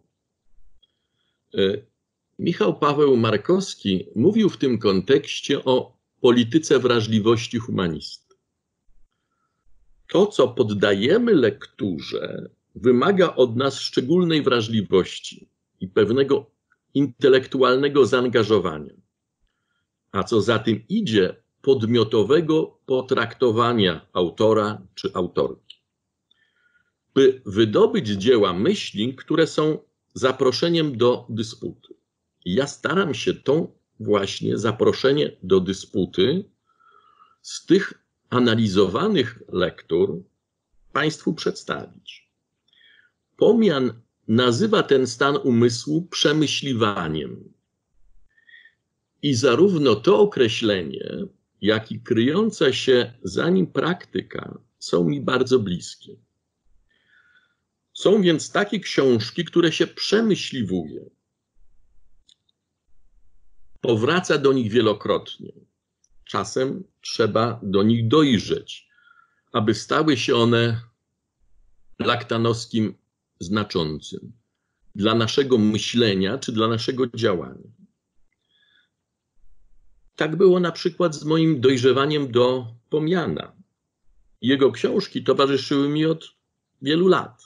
Speaker 5: Michał Paweł Markowski mówił w tym kontekście o polityce wrażliwości humanisty. To, co poddajemy lekturze, wymaga od nas szczególnej wrażliwości i pewnego intelektualnego zaangażowania, a co za tym idzie, podmiotowego potraktowania autora czy autorki, by wydobyć dzieła myśli, które są zaproszeniem do dysputy. I ja staram się to właśnie zaproszenie do dysputy z tych analizowanych lektur Państwu przedstawić. Pomian nazywa ten stan umysłu przemyśliwaniem. I zarówno to określenie, jak i kryjąca się za nim praktyka są mi bardzo bliskie. Są więc takie książki, które się przemyśliwuje. Powraca do nich wielokrotnie. Czasem trzeba do nich dojrzeć, aby stały się one laktanowskim znaczącym dla naszego myślenia czy dla naszego działania. Tak było na przykład z moim dojrzewaniem do Pomiana. Jego książki towarzyszyły mi od wielu lat.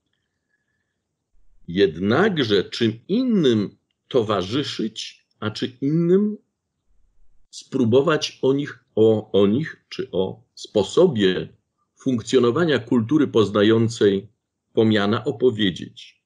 Speaker 5: Jednakże czym innym towarzyszyć, a czy innym spróbować o nich, o, o nich czy o sposobie funkcjonowania kultury poznającej Pomiana opowiedzieć.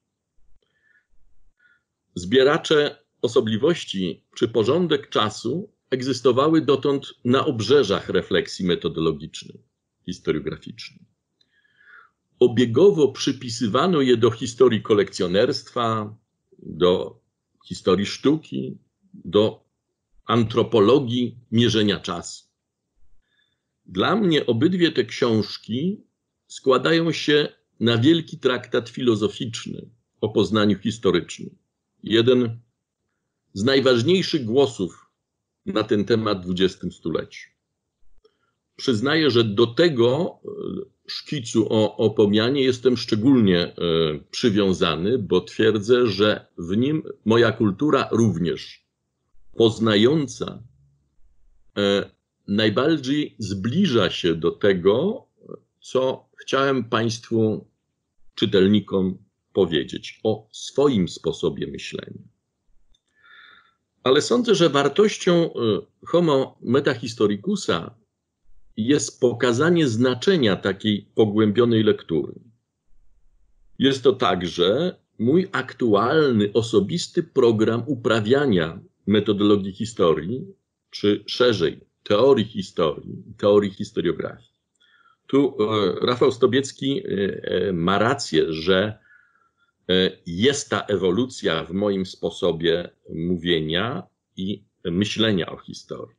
Speaker 5: Zbieracze osobliwości czy porządek czasu egzystowały dotąd na obrzeżach refleksji metodologicznej, historiograficznej. Obiegowo przypisywano je do historii kolekcjonerstwa, do historii sztuki, do antropologii mierzenia czasu. Dla mnie obydwie te książki składają się na wielki traktat filozoficzny o poznaniu historycznym. Jeden z najważniejszych głosów na ten temat w dwudziestym stuleciu. Przyznaję, że do tego szkicu o, o Pomianie jestem szczególnie e, przywiązany, bo twierdzę, że w nim moja kultura również poznająca e, najbardziej zbliża się do tego, co chciałem Państwu, czytelnikom powiedzieć o swoim sposobie myślenia. Ale sądzę, że wartością homo metahistoricusa jest pokazanie znaczenia takiej pogłębionej lektury. Jest to także mój aktualny, osobisty program uprawiania metodologii historii, czy szerzej teorii historii, teorii historiografii. Tu Rafał Stobiecki ma rację, że jest ta ewolucja w moim sposobie mówienia i myślenia o historii.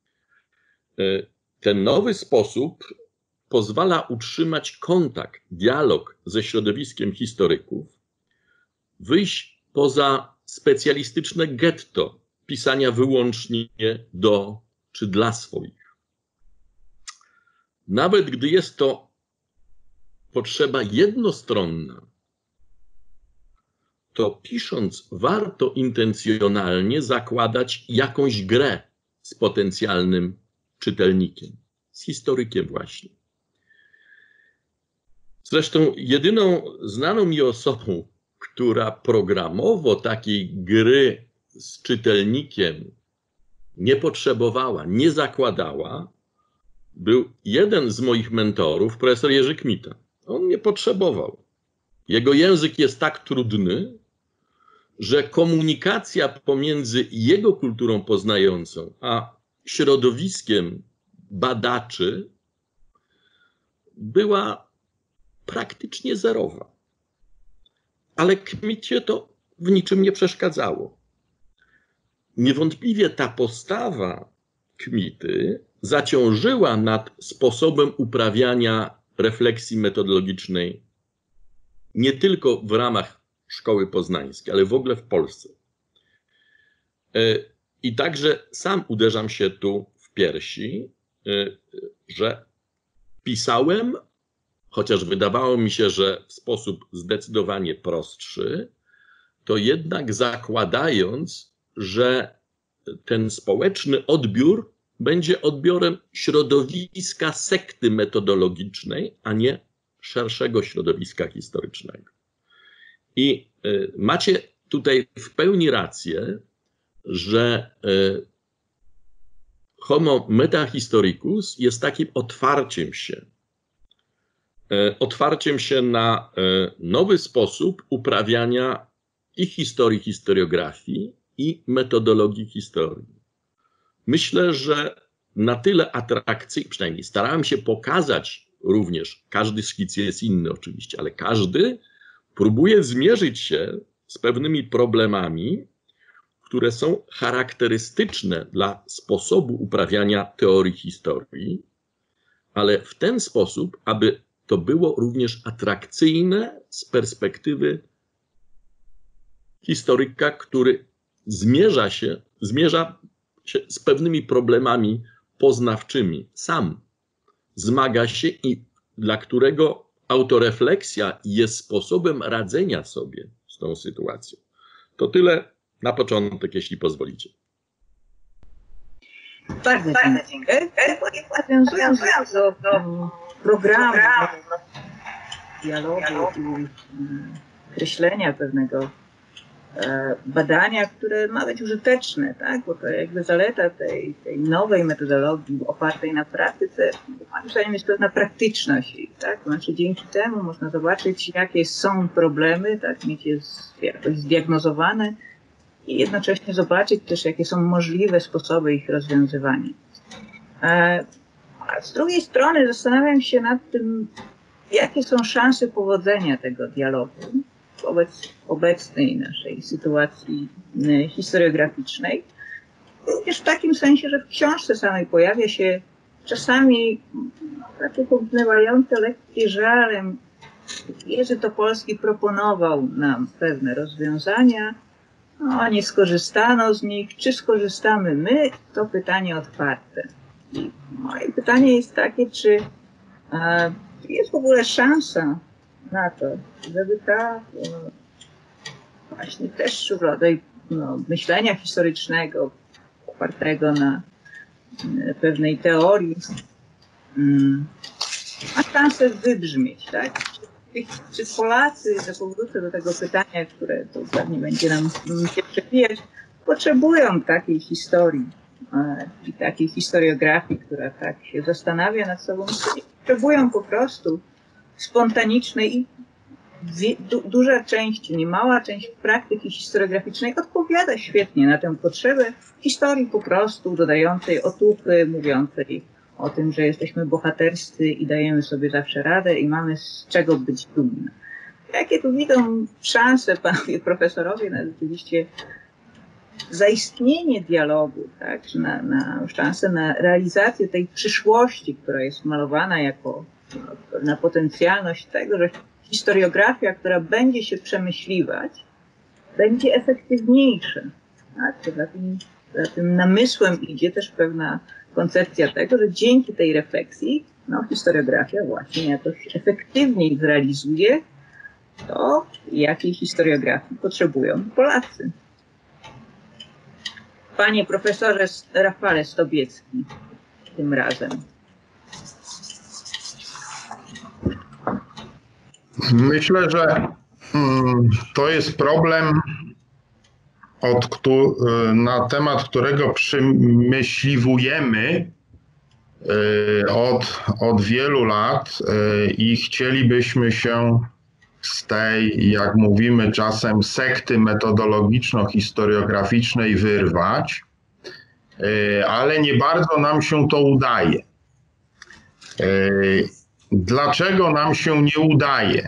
Speaker 5: Ten nowy sposób pozwala utrzymać kontakt, dialog ze środowiskiem historyków, wyjść poza specjalistyczne getto pisania wyłącznie do czy dla swoich. Nawet gdy jest to potrzeba jednostronna, to pisząc warto intencjonalnie zakładać jakąś grę z potencjalnym czytelnikiem, z historykiem właśnie. Zresztą jedyną znaną mi osobą, która programowo takiej gry z czytelnikiem nie potrzebowała, nie zakładała, był jeden z moich mentorów, profesor Jerzy Kmita. On nie potrzebował. Jego język jest tak trudny, że komunikacja pomiędzy jego kulturą poznającą a środowiskiem badaczy była praktycznie zerowa. Ale Kmicie to w niczym nie przeszkadzało. Niewątpliwie ta postawa Kmity zaciążyła nad sposobem uprawiania refleksji metodologicznej nie tylko w ramach Szkoły Poznańskiej, ale w ogóle w Polsce. I także sam uderzam się tu w piersi, że pisałem, chociaż wydawało mi się, że w sposób zdecydowanie prostszy, to jednak zakładając, że ten społeczny odbiór będzie odbiorem środowiska sekty metodologicznej, a nie szerszego środowiska historycznego. I macie tutaj w pełni rację, że homo metahistoricus jest takim otwarciem się, otwarciem się na nowy sposób uprawiania i historii, historiografii, i metodologii historii. Myślę, że na tyle atrakcyjny, przynajmniej starałem się pokazać również, każdy szkic jest inny oczywiście, ale każdy próbuje zmierzyć się z pewnymi problemami, które są charakterystyczne dla sposobu uprawiania teorii historii, ale w ten sposób, aby to było również atrakcyjne z perspektywy historyka, który zmierza się, zmierza się z pewnymi problemami poznawczymi. Sam zmaga się i dla którego autorefleksja jest sposobem radzenia sobie z tą sytuacją. To tyle na początek, jeśli pozwolicie.
Speaker 2: Bardzo dziękuję. Nawiązując do, do programu, dialogu i określenia pewnego badania, które ma być użyteczne, tak? Bo to jakby zaleta tej, tej nowej metodologii opartej na praktyce, moim zdaniem jest pewna praktyczność. Tak? Znaczy dzięki temu można zobaczyć, jakie są problemy, tak? Mieć je jakoś zdiagnozowane i jednocześnie zobaczyć też, jakie są możliwe sposoby ich rozwiązywania. A z drugiej strony zastanawiam się nad tym, jakie są szanse powodzenia tego dialogu wobec obecnej naszej sytuacji historiograficznej. Również w takim sensie, że w książce samej pojawia się czasami takie pognywające lekkie żalem. Jerzy Topolski proponował nam pewne rozwiązania, no, nie skorzystano z nich. Czy skorzystamy my? To pytanie otwarte. I moje pytanie jest takie, czy e, jest w ogóle szansa na to, żeby ta no, właśnie też rodzaj no, myślenia historycznego opartego na e, pewnej teorii mm, ma szansę wybrzmieć, tak? Czy Polacy, że powrócę do tego pytania, które to pewnie będzie nam się przewijać, potrzebują takiej historii e, i takiej historiografii, która tak się zastanawia nad sobą, potrzebują po prostu spontanicznej i du duża część, niemała część praktyki historiograficznej odpowiada świetnie na tę potrzebę historii po prostu dodającej otuchy, mówiącej o tym, że jesteśmy bohaterscy i dajemy sobie zawsze radę i mamy z czego być dumni. Jakie tu widzą szanse panowie profesorowie na rzeczywiście zaistnienie dialogu, tak? na, na szansę na realizację tej przyszłości, która jest malowana jako na potencjalność tego, że historiografia, która będzie się przemyśliwać, będzie efektywniejsza. Tak? Za tym, za tym namysłem idzie też pewna koncepcja tego, że dzięki tej refleksji no, historiografia właśnie jakoś efektywniej zrealizuje to, jakiej historiografii potrzebują Polacy. Panie profesorze Rafale Stobiecki, tym razem.
Speaker 4: Myślę, że to jest problem, od, na temat którego przemyśliwujemy od, od wielu lat i chcielibyśmy się z tej, jak mówimy czasem, sekty metodologiczno-historiograficznej wyrwać, ale nie bardzo nam się to udaje. Dlaczego nam się nie udaje?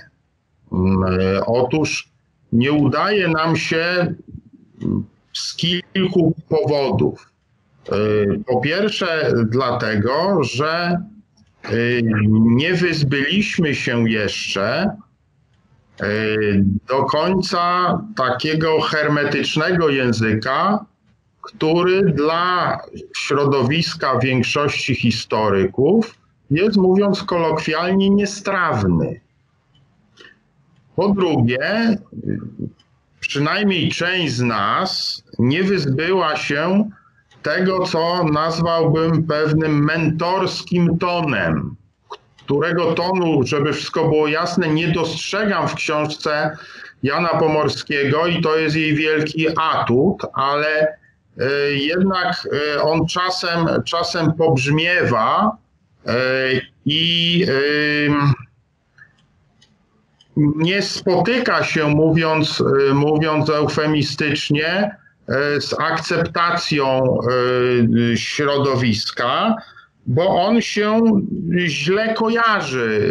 Speaker 4: Otóż nie udaje nam się z kilku powodów. Po pierwsze dlatego, że nie wyzbyliśmy się jeszcze do końca takiego hermetycznego języka, który dla środowiska większości historyków jest, mówiąc kolokwialnie, niestrawny. Po drugie, przynajmniej część z nas nie wyzbyła się tego, co nazwałbym pewnym mentorskim tonem, którego tonu, żeby wszystko było jasne, nie dostrzegam w książce Jana Pomorskiego i to jest jej wielki atut, ale jednak on czasem, czasem pobrzmiewa i nie spotyka się, mówiąc, mówiąc eufemistycznie, z akceptacją środowiska, bo on się źle kojarzy.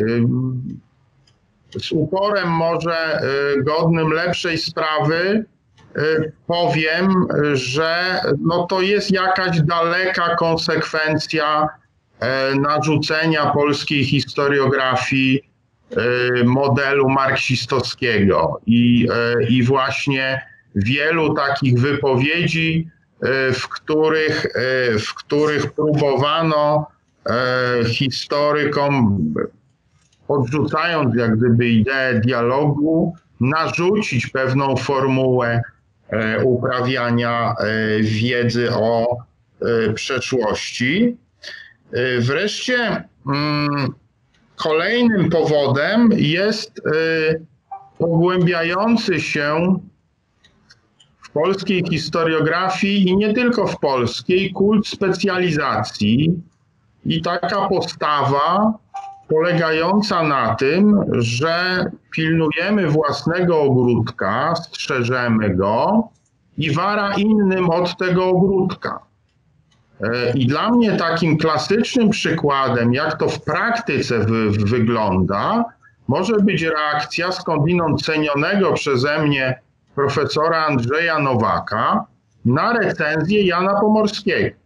Speaker 4: Z uporem może godnym lepszej sprawy powiem, że no to jest jakaś daleka konsekwencja narzucenia polskiej historiografii modelu marksistowskiego i, i właśnie wielu takich wypowiedzi, w których, w których próbowano historykom, odrzucając jak gdyby ideę dialogu, narzucić pewną formułę uprawiania wiedzy o przeszłości. Wreszcie kolejnym powodem jest pogłębiający się w polskiej historiografii i nie tylko w polskiej kult specjalizacji i taka postawa polegająca na tym, że pilnujemy własnego ogródka, strzeżemy go i wara innym od tego ogródka. I dla mnie takim klasycznym przykładem, jak to w praktyce wy, wygląda, może być reakcja skądinąd cenionego przeze mnie profesora Andrzeja Nowaka na recenzję Jana Pomorskiego.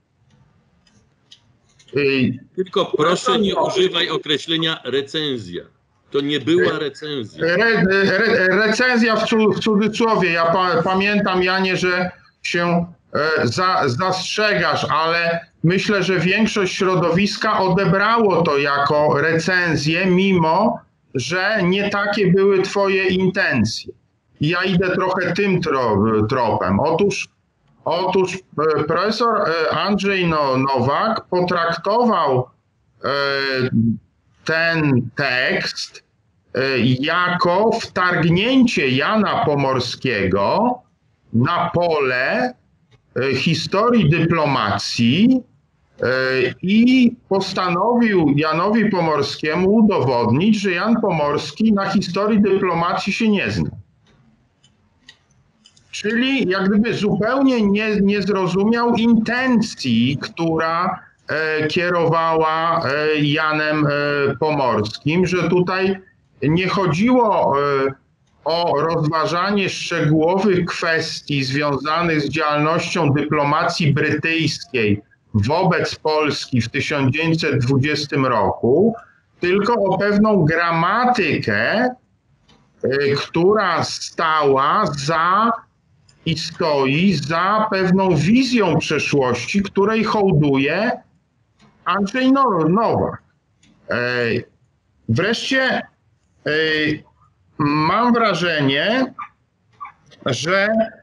Speaker 5: Tylko proszę nie używaj określenia recenzja. To nie była recenzja.
Speaker 4: Re, re, recenzja w, w cudzysłowie. Ja pa, pamiętam, Janie, że się e, za, zastrzegasz, ale myślę, że większość środowiska odebrało to jako recenzję, mimo że nie takie były twoje intencje. Ja idę trochę tym tro, tropem. Otóż Otóż profesor Andrzej Nowak potraktował ten tekst jako wtargnięcie Jana Pomorskiego na pole historii dyplomacji i postanowił Janowi Pomorskiemu udowodnić, że Jan Pomorski na historii dyplomacji się nie zna. Czyli jak gdyby zupełnie nie, nie zrozumiał intencji, która e, kierowała e, Janem e, Pomorskim, że tutaj nie chodziło e, o rozważanie szczegółowych kwestii związanych z działalnością dyplomacji brytyjskiej wobec Polski w tysiąc dziewięćset dwudziestym roku, tylko o pewną gramatykę, e, która stała za i stoi za pewną wizją przeszłości, której hołduje Andrzej Nowak. Wreszcie mam wrażenie, że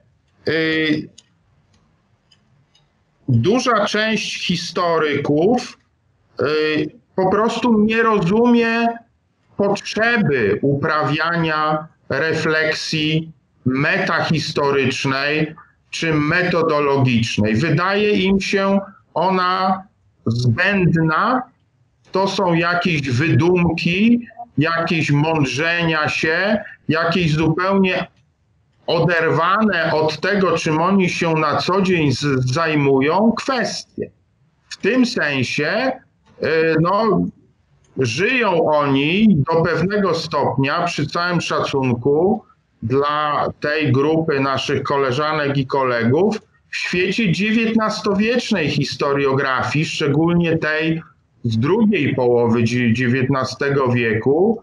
Speaker 4: duża część historyków po prostu nie rozumie potrzeby uprawiania refleksji metahistorycznej czy metodologicznej. Wydaje im się ona zbędna, to są jakieś wydumki, jakieś mądrzenia się, jakieś zupełnie oderwane od tego, czym oni się na co dzień zajmują, kwestie. W tym sensie no, żyją oni do pewnego stopnia, przy całym szacunku dla tej grupy naszych koleżanek i kolegów, w świecie dziewiętnastowiecznej historiografii, szczególnie tej z drugiej połowy dziewiętnastego wieku,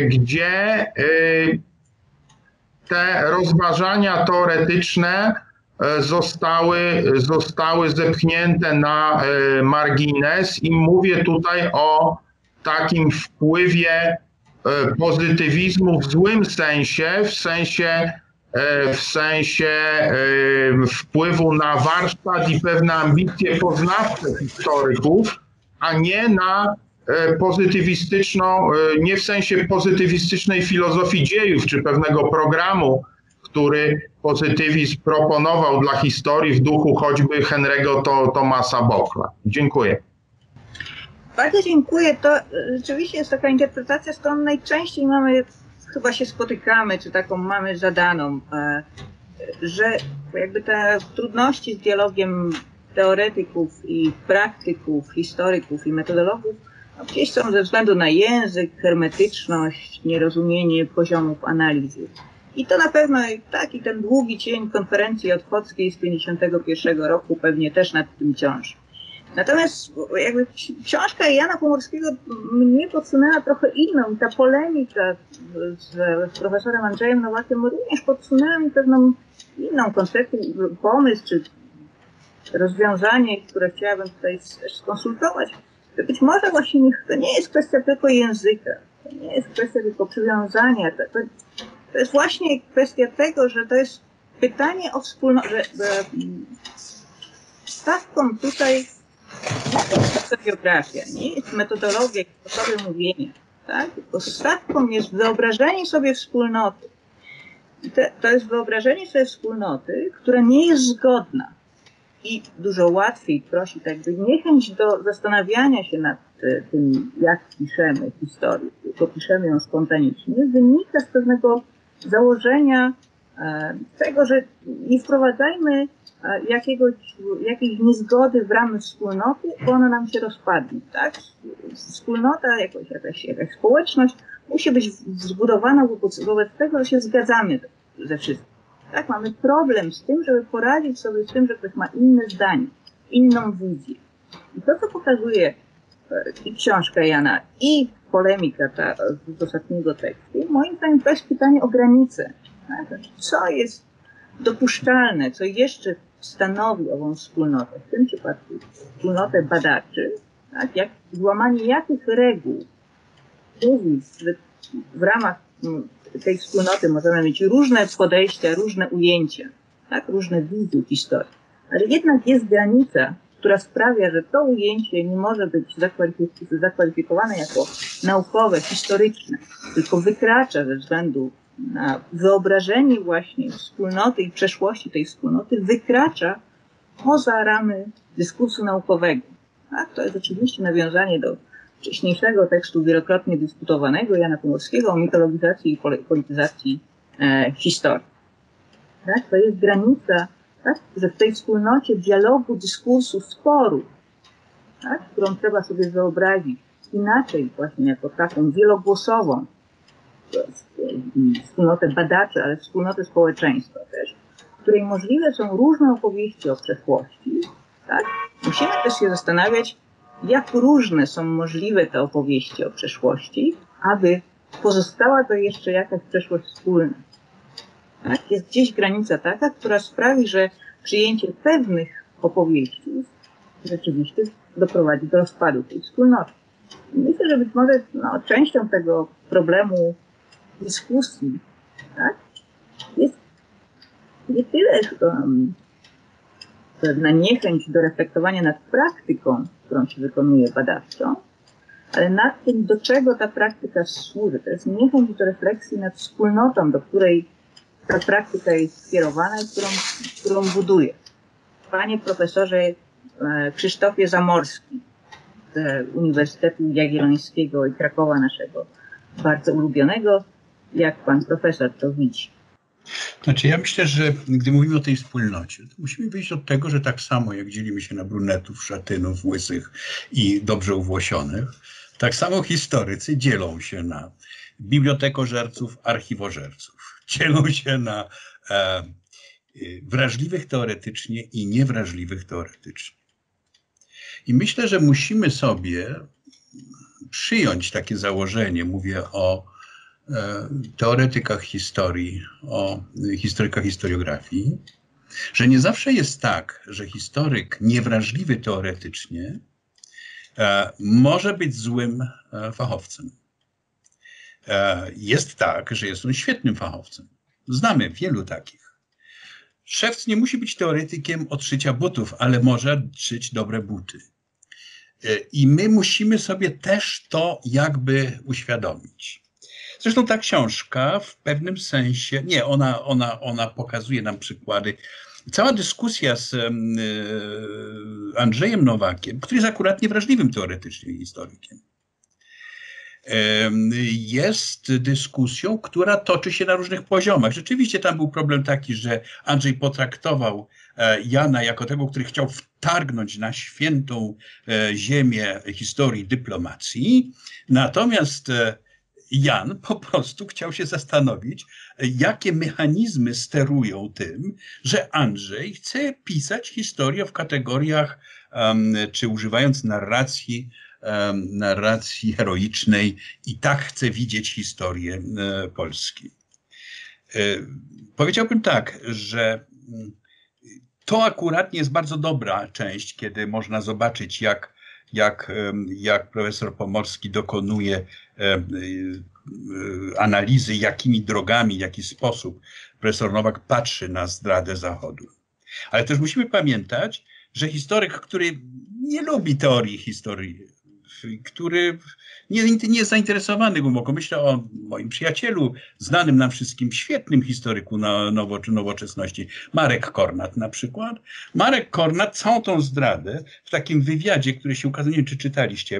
Speaker 4: gdzie te rozważania teoretyczne zostały, zostały zepchnięte na margines i mówię tutaj o takim wpływie pozytywizmu w złym sensie, w sensie, w sensie wpływu na warsztat i pewne ambicje poznawcze historyków, a nie na pozytywistyczną, nie w sensie pozytywistycznej filozofii dziejów, czy pewnego programu, który pozytywizm proponował dla historii w duchu choćby Henry'ego Thomasa Bockla. Dziękuję.
Speaker 2: Bardzo dziękuję. To rzeczywiście jest taka interpretacja, z którą najczęściej mamy, chyba się spotykamy, czy taką mamy zadaną, że jakby te trudności z dialogiem teoretyków i praktyków, historyków i metodologów no gdzieś są ze względu na język, hermetyczność, nierozumienie poziomów analizy. I to na pewno taki ten długi cień konferencji otwockiej z pięćdziesiątego pierwszego roku pewnie też nad tym ciąży. Natomiast jakby książka Jana Pomorskiego mnie podsunęła trochę inną. Ta polemika z, z profesorem Andrzejem Nowakiem również podsunęła mi pewną inną koncepcję, pomysł czy rozwiązanie, które chciałabym tutaj skonsultować. Być może właśnie to nie jest kwestia tylko języka, to nie jest kwestia tylko przywiązania. To, to, to jest właśnie kwestia tego, że to jest pytanie o wspólnotę, że, że stawką tutaj jest historiografia, nie jest metodologia, sposoby mówienia, tak? Tylko stawką jest wyobrażenie sobie wspólnoty. I te, to jest wyobrażenie sobie wspólnoty, która nie jest zgodna. I dużo łatwiej prosi tak jakby niechęć do zastanawiania się nad tym, jak piszemy historię, tylko piszemy ją spontanicznie, wynika z pewnego założenia e, tego, że nie wprowadzajmy e, jakiegoś, jakiejś niezgody w ramy wspólnoty, bo ona nam się rozpadnie, tak? Wspólnota, jakoś, jakaś, jakaś społeczność musi być zbudowana wobec, wobec tego, że się zgadzamy ze wszystkim. Tak, mamy problem z tym, żeby poradzić sobie z tym, że ktoś ma inne zdanie, inną wizję. I to, co pokazuje i książka Jana, i polemika ta z ostatniego tekstu, moim zdaniem to jest pytanie o granice. Tak? Co jest dopuszczalne, co jeszcze stanowi ową wspólnotę, w tym przypadku wspólnotę badaczy, tak? Jak, złamanie jakich reguł mówi, że w ramach tej wspólnoty możemy mieć różne podejścia, różne ujęcia, tak? Różne wizje historii. Ale jednak jest granica, która sprawia, że to ujęcie nie może być zakwalifikowane jako naukowe, historyczne, tylko wykracza ze względu na wyobrażenie właśnie wspólnoty i przeszłości tej wspólnoty, wykracza poza ramy dyskursu naukowego. Tak? To jest oczywiście nawiązanie do wcześniejszego tekstu wielokrotnie dyskutowanego Jana Pomorskiego o mitologizacji i polityzacji e, historii. Tak? To jest granica, tak? Że w tej wspólnocie dialogu, dyskursu, sporu, tak? Którą trzeba sobie wyobrazić inaczej właśnie jako taką wielogłosową wspólnotę badaczy, ale wspólnotę społeczeństwa też, w której możliwe są różne opowieści o przeszłości, tak? Musimy też się zastanawiać, jak różne są możliwe te opowieści o przeszłości, aby pozostała to jeszcze jakaś przeszłość wspólna. Tak? Jest gdzieś granica taka, która sprawi, że przyjęcie pewnych opowieści rzeczywiście doprowadzi do rozpadu tej wspólnoty. I myślę, że być może no, częścią tego problemu dyskusji, tak, jest nie tyle um, pewna niechęć do reflektowania nad praktyką, którą się wykonuje badawczo, ale nad tym, do czego ta praktyka służy. To jest niechęć do refleksji nad wspólnotą, do której ta praktyka jest skierowana i którą, którą buduje. Panie profesorze Krzysztofie Zamorski z Uniwersytetu Jagiellońskiego i Krakowa naszego, bardzo ulubionego, jak pan profesor to widzi?
Speaker 3: Znaczy ja myślę, że gdy mówimy o tej wspólnocie, to musimy wyjść od tego, że tak samo jak dzielimy się na brunetów, szatynów, łysych i dobrze uwłosionych, tak samo historycy dzielą się na bibliotekożerców, archiwożerców. Dzielą się na e, wrażliwych teoretycznie i niewrażliwych teoretycznie. I myślę, że musimy sobie przyjąć takie założenie, mówię o teoretykach historii, o historykach historiografii, że nie zawsze jest tak, że historyk niewrażliwy teoretycznie e, może być złym e, fachowcem. E, jest tak, że jest on świetnym fachowcem. Znamy wielu takich. Szewc nie musi być teoretykiem od szycia butów, ale może szyć dobre buty. I my musimy sobie też to jakby uświadomić. Zresztą ta książka w pewnym sensie, nie, ona, ona, ona pokazuje nam przykłady. Cała dyskusja z Andrzejem Nowakiem, który jest akurat niewrażliwym teoretycznie historykiem, jest dyskusją, która toczy się na różnych poziomach. Rzeczywiście tam był problem taki, że Andrzej potraktował Jana jako tego, który chciał wtargnąć na świętą ziemię historii dyplomacji, natomiast Jan po prostu chciał się zastanowić, jakie mechanizmy sterują tym, że Andrzej chce pisać historię w kategoriach, czy używając narracji, narracji heroicznej i tak chce widzieć historię Polski. Powiedziałbym tak, że to akurat jest bardzo dobra część, kiedy można zobaczyć, jak, jak, jak profesor Pomorski dokonuje analizy, jakimi drogami, w jaki sposób profesor Nowak patrzy na zdradę Zachodu. Ale też musimy pamiętać, że historyk, który nie lubi teorii historii, który nie, nie jest zainteresowany głęboko. Myślę o moim przyjacielu, znanym nam wszystkim, świetnym historyku na nowo, nowoczesności, Marek Kornat na przykład. Marek Kornat całą tą zdradę w takim wywiadzie, który się ukazał, nie wiem, czy czytaliście,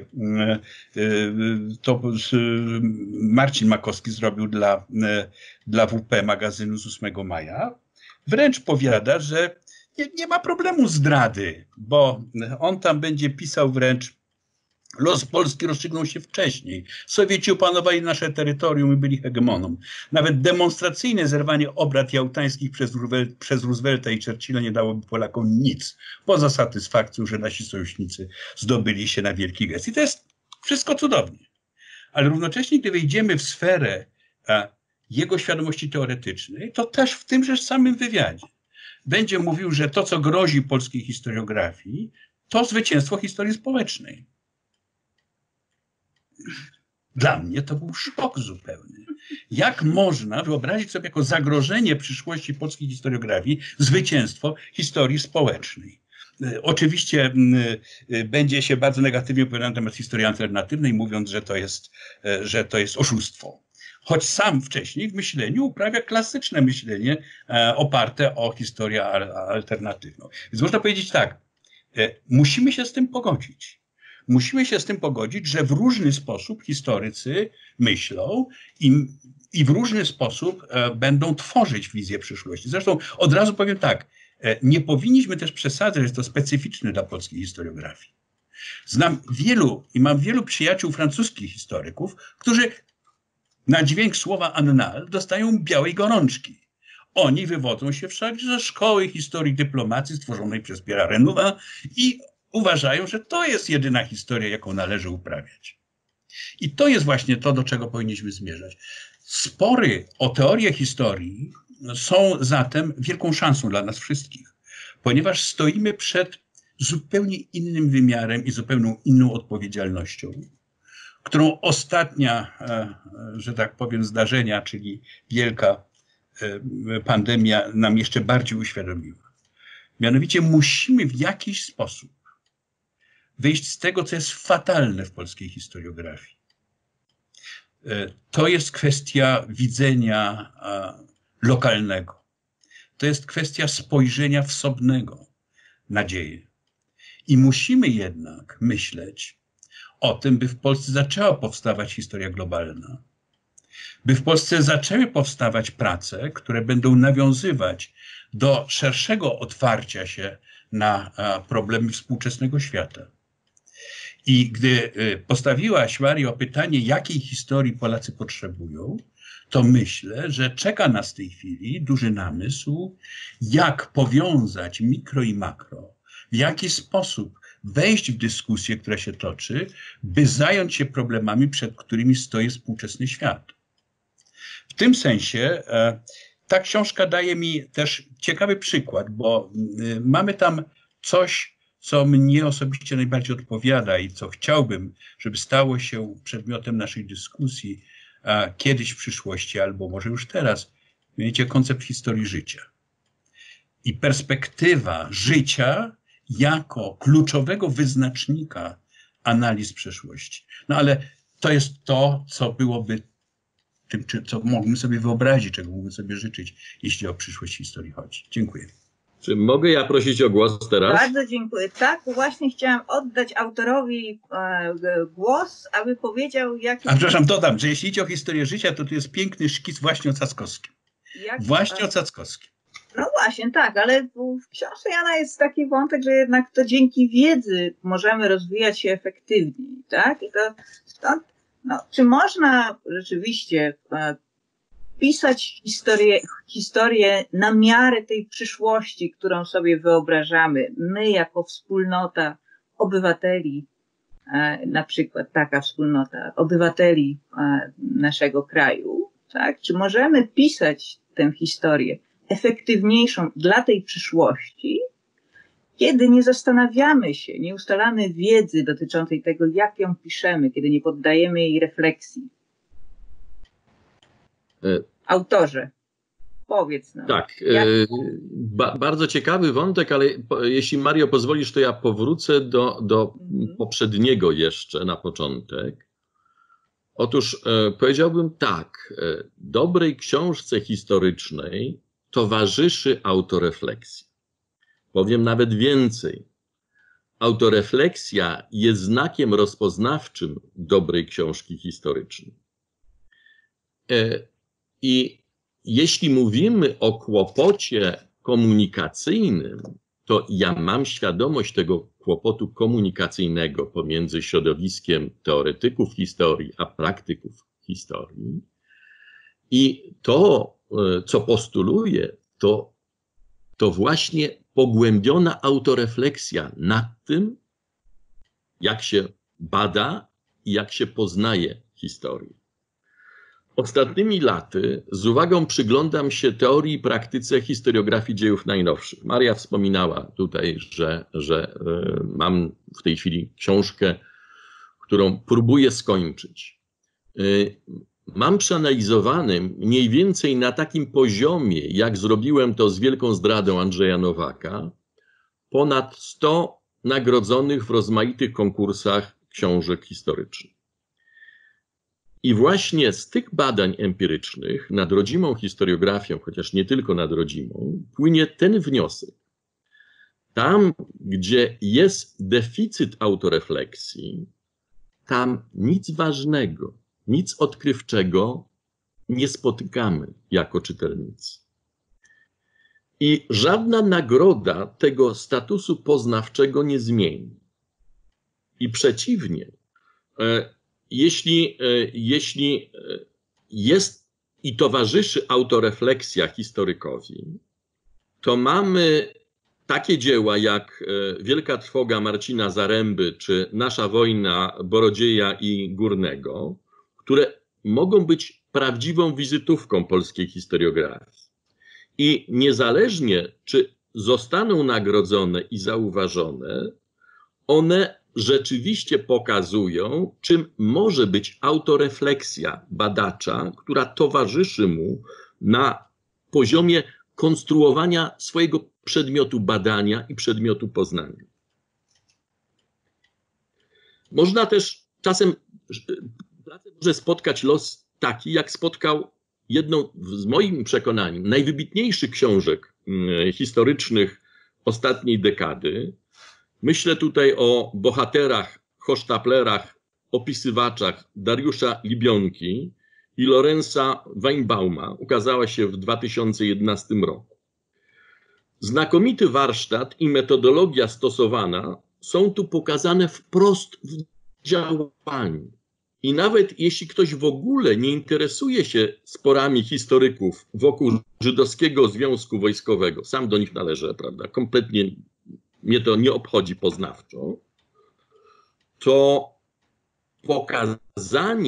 Speaker 3: to Marcin Makowski zrobił dla, dla W P magazynu z ósmego maja, wręcz powiada, że nie, nie ma problemu zdrady, bo on tam będzie pisał wręcz: los Polski rozstrzygnął się wcześniej. Sowieci opanowali nasze terytorium i byli hegemoną. Nawet demonstracyjne zerwanie obrad jałtańskich przez, przez Roosevelta i Churchilla nie dałoby Polakom nic, poza satysfakcją, że nasi sojusznicy zdobyli się na wielki gest. I to jest wszystko cudownie. Ale równocześnie, gdy wejdziemy w sferę a, jego świadomości teoretycznej, to też w tymże samym wywiadzie będzie mówił, że to, co grozi polskiej historiografii, to zwycięstwo historii społecznej. Dla mnie to był szok zupełny. Jak można wyobrazić sobie jako zagrożenie przyszłości polskiej historiografii zwycięstwo historii społecznej? Oczywiście będzie się bardzo negatywnie opowiadał na temat historii alternatywnej, mówiąc, że to jest, że to jest oszustwo. Choć sam wcześniej w myśleniu uprawia klasyczne myślenie oparte o historię alternatywną. Więc można powiedzieć tak, musimy się z tym pogodzić. Musimy się z tym pogodzić, że w różny sposób historycy myślą i, i w różny sposób e, będą tworzyć wizję przyszłości. Zresztą od razu powiem tak, e, nie powinniśmy też przesadzać, że jest to specyficzne dla polskiej historiografii. Znam wielu i mam wielu przyjaciół francuskich historyków, którzy na dźwięk słowa annales dostają białej gorączki. Oni wywodzą się wszak ze szkoły historii dyplomacji stworzonej przez Pierre'a Renouva i uważają, że to jest jedyna historia, jaką należy uprawiać. I to jest właśnie to, do czego powinniśmy zmierzać. Spory o teorię historii są zatem wielką szansą dla nas wszystkich, ponieważ stoimy przed zupełnie innym wymiarem i zupełnie inną odpowiedzialnością, którą ostatnia, że tak powiem, zdarzenia, czyli wielka pandemia nam jeszcze bardziej uświadomiła. Mianowicie musimy w jakiś sposób wyjść z tego, co jest fatalne w polskiej historiografii. To jest kwestia widzenia lokalnego. To jest kwestia spojrzenia wsobnego na dzieje. I musimy jednak myśleć o tym, by w Polsce zaczęła powstawać historia globalna. By w Polsce zaczęły powstawać prace, które będą nawiązywać do szerszego otwarcia się na problemy współczesnego świata. I gdy postawiłaś, Mario, pytanie, jakiej historii Polacy potrzebują, to myślę, że czeka nas w tej chwili duży namysł, jak powiązać mikro i makro, w jaki sposób wejść w dyskusję, która się toczy, by zająć się problemami, przed którymi stoi współczesny świat. W tym sensie ta książka daje mi też ciekawy przykład, bo y, mamy tam coś, co mnie osobiście najbardziej odpowiada i co chciałbym, żeby stało się przedmiotem naszej dyskusji a, kiedyś w przyszłości, albo może już teraz, mianowicie koncept historii życia. I perspektywa życia jako kluczowego wyznacznika analiz przeszłości. No ale to jest to, co byłoby tym, czy, co mógłbym sobie wyobrazić, czego mógłbym sobie życzyć, jeśli o przyszłość historii chodzi. Dziękuję.
Speaker 5: Czy mogę ja prosić o głos teraz?
Speaker 2: Bardzo dziękuję. Tak, właśnie chciałam oddać autorowi e, głos, aby powiedział, jaki...
Speaker 3: A przepraszam, dodam, że jeśli idzie o historię życia, to tu jest piękny szkic właśnie o Cackowskim.
Speaker 2: jak,
Speaker 3: Właśnie o Cackowskim.
Speaker 2: No właśnie, tak, ale w książce Jana jest taki wątek, że jednak to dzięki wiedzy możemy rozwijać się efektywniej, tak? I to stąd, no, czy można rzeczywiście e, pisać historię, historię na miarę tej przyszłości, którą sobie wyobrażamy, my jako wspólnota obywateli, e, na przykład taka wspólnota obywateli e, naszego kraju, tak? Czy możemy pisać tę historię efektywniejszą dla tej przyszłości, kiedy nie zastanawiamy się, nie ustalamy wiedzy dotyczącej tego, jak ją piszemy, kiedy nie poddajemy jej refleksji. Autorze, powiedz nam.
Speaker 5: Tak,
Speaker 2: jak...
Speaker 5: ba bardzo ciekawy wątek, ale po, jeśli Mario pozwolisz, to ja powrócę do, do mhm. poprzedniego jeszcze na początek. Otóż e, powiedziałbym tak, e, dobrej książce historycznej towarzyszy autorefleksja. Powiem nawet więcej. Autorefleksja jest znakiem rozpoznawczym dobrej książki historycznej. E, I jeśli mówimy o kłopocie komunikacyjnym, to ja mam świadomość tego kłopotu komunikacyjnego pomiędzy środowiskiem teoretyków historii a praktyków historii. I to, co postuluję, to, to właśnie pogłębiona autorefleksja nad tym, jak się bada i jak się poznaje historię. Ostatnimi laty z uwagą przyglądam się teorii i praktyce historiografii dziejów najnowszych. Maria wspominała tutaj, że, że y, mam w tej chwili książkę, którą próbuję skończyć. Y, mam przeanalizowany mniej więcej na takim poziomie, jak zrobiłem to z wielką zdradą Andrzeja Nowaka, ponad sto nagrodzonych w rozmaitych konkursach książek historycznych. I właśnie z tych badań empirycznych nad rodzimą historiografią, chociaż nie tylko nad rodzimą, płynie ten wniosek. Tam, gdzie jest deficyt autorefleksji, tam nic ważnego, nic odkrywczego nie spotykamy jako czytelnicy. I żadna nagroda tego statusu poznawczego nie zmieni. I przeciwnie, Jeśli, jeśli jest i towarzyszy autorefleksja historykowi, to mamy takie dzieła jak Wielka Trwoga Marcina Zaręby czy Nasza wojna Borodzieja i Górnego, które mogą być prawdziwą wizytówką polskiej historiografii. I niezależnie, czy zostaną nagrodzone i zauważone, one rzeczywiście pokazują, czym może być autorefleksja badacza, która towarzyszy mu na poziomie konstruowania swojego przedmiotu badania i przedmiotu poznania. Można też czasem pracę może spotkać los taki, jak spotkał jedną z moim przekonaniem najwybitniejszych książek historycznych ostatniej dekady. Myślę tutaj o bohaterach, hochsztaplerach, opisywaczach Dariusza Libionki i Lorenza Weinbauma. Ukazała się w dwa tysiące jedenastym roku. Znakomity warsztat i metodologia stosowana są tu pokazane wprost w działaniu. I nawet jeśli ktoś w ogóle nie interesuje się sporami historyków wokół Żydowskiego Związku Wojskowego, sam do nich należę, prawda, kompletnie mnie to nie obchodzi poznawczo, to pokazanie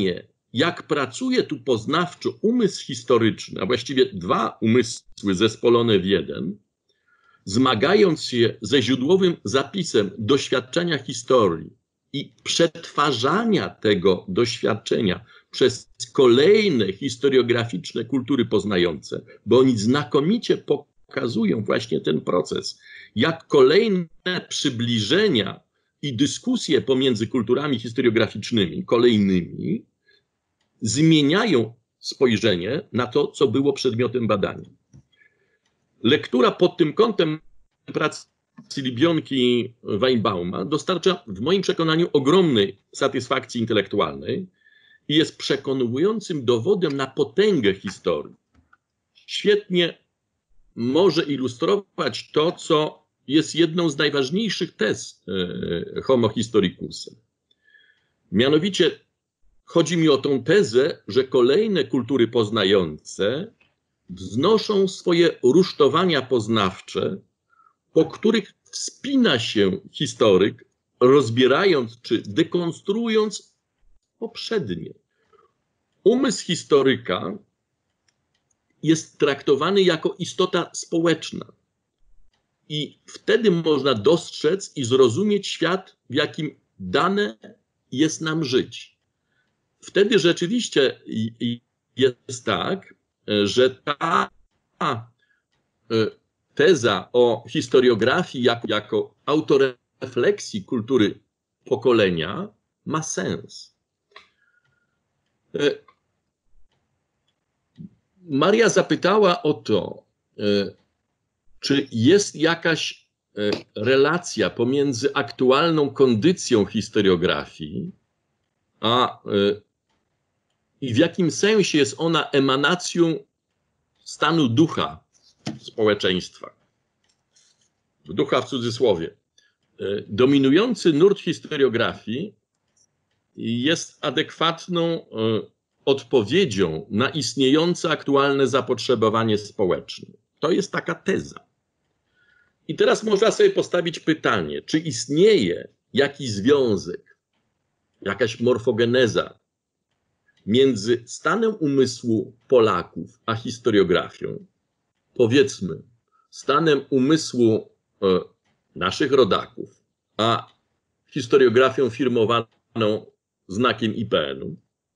Speaker 5: jak pracuje tu poznawczo umysł historyczny, a właściwie dwa umysły zespolone w jeden, zmagając się ze źródłowym zapisem doświadczenia historii i przetwarzania tego doświadczenia przez kolejne historiograficzne kultury poznające, bo oni znakomicie pokazują właśnie ten proces, jak kolejne przybliżenia i dyskusje pomiędzy kulturami historiograficznymi, kolejnymi, zmieniają spojrzenie na to, co było przedmiotem badania. Lektura pod tym kątem pracy Libionki Weinbauma dostarcza w moim przekonaniu ogromnej satysfakcji intelektualnej i jest przekonującym dowodem na potęgę historii. Świetnie może ilustrować to, co jest jedną z najważniejszych tez Homo historicusem. Mianowicie chodzi mi o tą tezę, że kolejne kultury poznające wznoszą swoje rusztowania poznawcze, po których wspina się historyk, rozbierając czy dekonstruując poprzednie. Umysł historyka jest traktowany jako istota społeczna i wtedy można dostrzec i zrozumieć świat, w jakim dane jest nam żyć. Wtedy rzeczywiście jest tak, że ta teza o historiografii jako, jako autorefleksji kultury pokolenia ma sens. Maria zapytała o to, czy jest jakaś relacja pomiędzy aktualną kondycją historiografii, a i w jakim sensie jest ona emanacją stanu ducha społeczeństwa. Ducha w cudzysłowie. Dominujący nurt historiografii jest adekwatną odpowiedzią na istniejące aktualne zapotrzebowanie społeczne. To jest taka teza. I teraz można sobie postawić pytanie, czy istnieje jakiś związek, jakaś morfogeneza między stanem umysłu Polaków a historiografią, powiedzmy, stanem umysłu e, naszych rodaków, a historiografią firmowaną znakiem I P N u?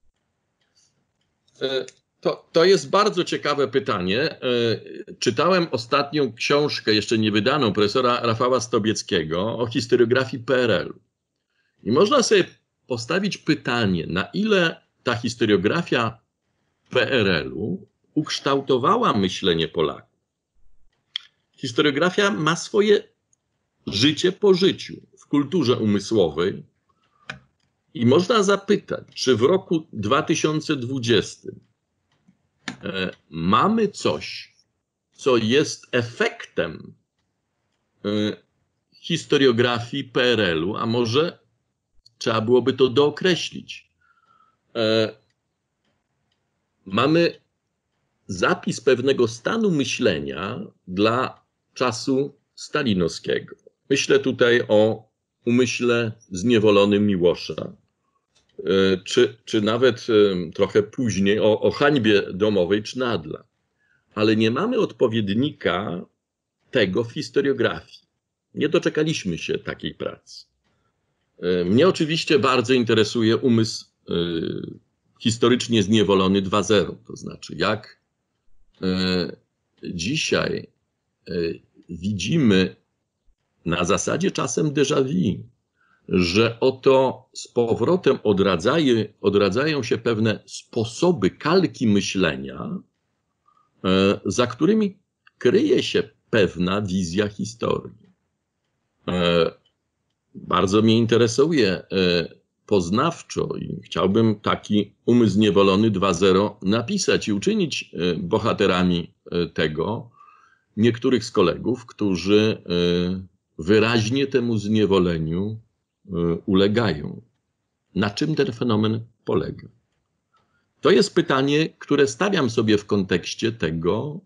Speaker 5: E, to, to jest bardzo ciekawe pytanie. E, czytałem ostatnią książkę, jeszcze nie wydaną, profesora Rafała Stobieckiego o historiografii P R L u. I można sobie postawić pytanie, na ile ta historiografia P R L u ukształtowała myślenie Polaków. Historiografia ma swoje życie po życiu w kulturze umysłowej i można zapytać, czy w roku dwa tysiące dwudziestym e, mamy coś, co jest efektem e, historiografii P R L u, a może trzeba byłoby to dookreślić. E, mamy zapis pewnego stanu myślenia dla czasu stalinowskiego. Myślę tutaj o umyśle zniewolonym Miłosza, e, czy, czy nawet e, trochę później o, o hańbie domowej Cznadla. Ale nie mamy odpowiednika tego w historiografii. Nie doczekaliśmy się takiej pracy. E, mnie oczywiście bardzo interesuje umysł y, historycznie zniewolony dwa zero, to znaczy jak y, dzisiaj y, widzimy na zasadzie czasem déjà vu, że oto z powrotem odradzają, odradzają się pewne sposoby kalki myślenia, y, za którymi kryje się pewna wizja historii. Y, bardzo mnie interesuje y, poznawczo i chciałbym taki umysł zniewolony dwa zero napisać i uczynić bohaterami tego niektórych z kolegów, którzy wyraźnie temu zniewoleniu ulegają. Na czym ten fenomen polega? To jest pytanie, które stawiam sobie w kontekście tego,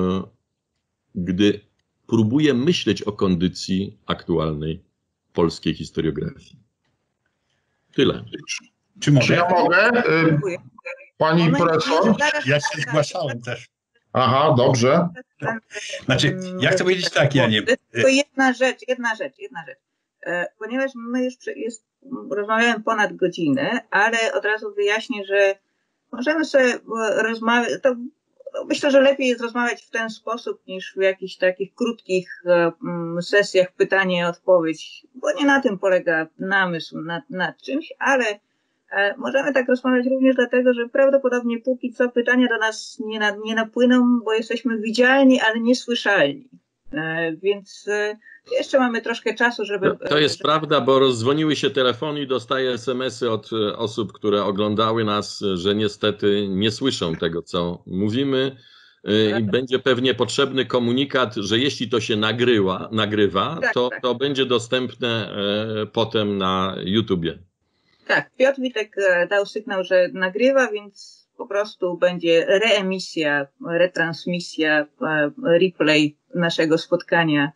Speaker 5: gdy próbuję myśleć o kondycji aktualnej polskiej historiografii. Tyle.
Speaker 3: Czy mogę?
Speaker 4: Czy ja mogę? Pani profesor?
Speaker 3: Ja się zgłaszałem też.
Speaker 4: Aha, dobrze.
Speaker 3: Znaczy, ja chcę powiedzieć tak, Janie.
Speaker 2: Tylko jedna rzecz, jedna rzecz, jedna rzecz. Ponieważ my już jest, rozmawiamy ponad godzinę, ale od razu wyjaśnię, że możemy sobie rozmawiać, to myślę, że lepiej jest rozmawiać w ten sposób niż w jakichś takich krótkich sesjach pytanie-odpowiedź, bo nie na tym polega namysł nad, nad czymś, ale możemy tak rozmawiać również dlatego, że prawdopodobnie póki co pytania do nas nie, na, nie napłyną, bo jesteśmy widzialni, ale nie słyszalni. Więc jeszcze mamy troszkę czasu, żeby...
Speaker 5: To, to jest żeby... prawda, bo rozdzwoniły się telefony i dostaję es em esy od osób, które oglądały nas, że niestety nie słyszą tego, co mówimy. I będzie pewnie potrzebny komunikat, że jeśli to się nagrywa, nagrywa
Speaker 2: tak,
Speaker 5: to,
Speaker 2: tak.
Speaker 5: to będzie dostępne potem na YouTubie.
Speaker 2: Tak, Piotr Witek dał sygnał, że nagrywa, więc po prostu będzie reemisja, retransmisja, replay naszego spotkania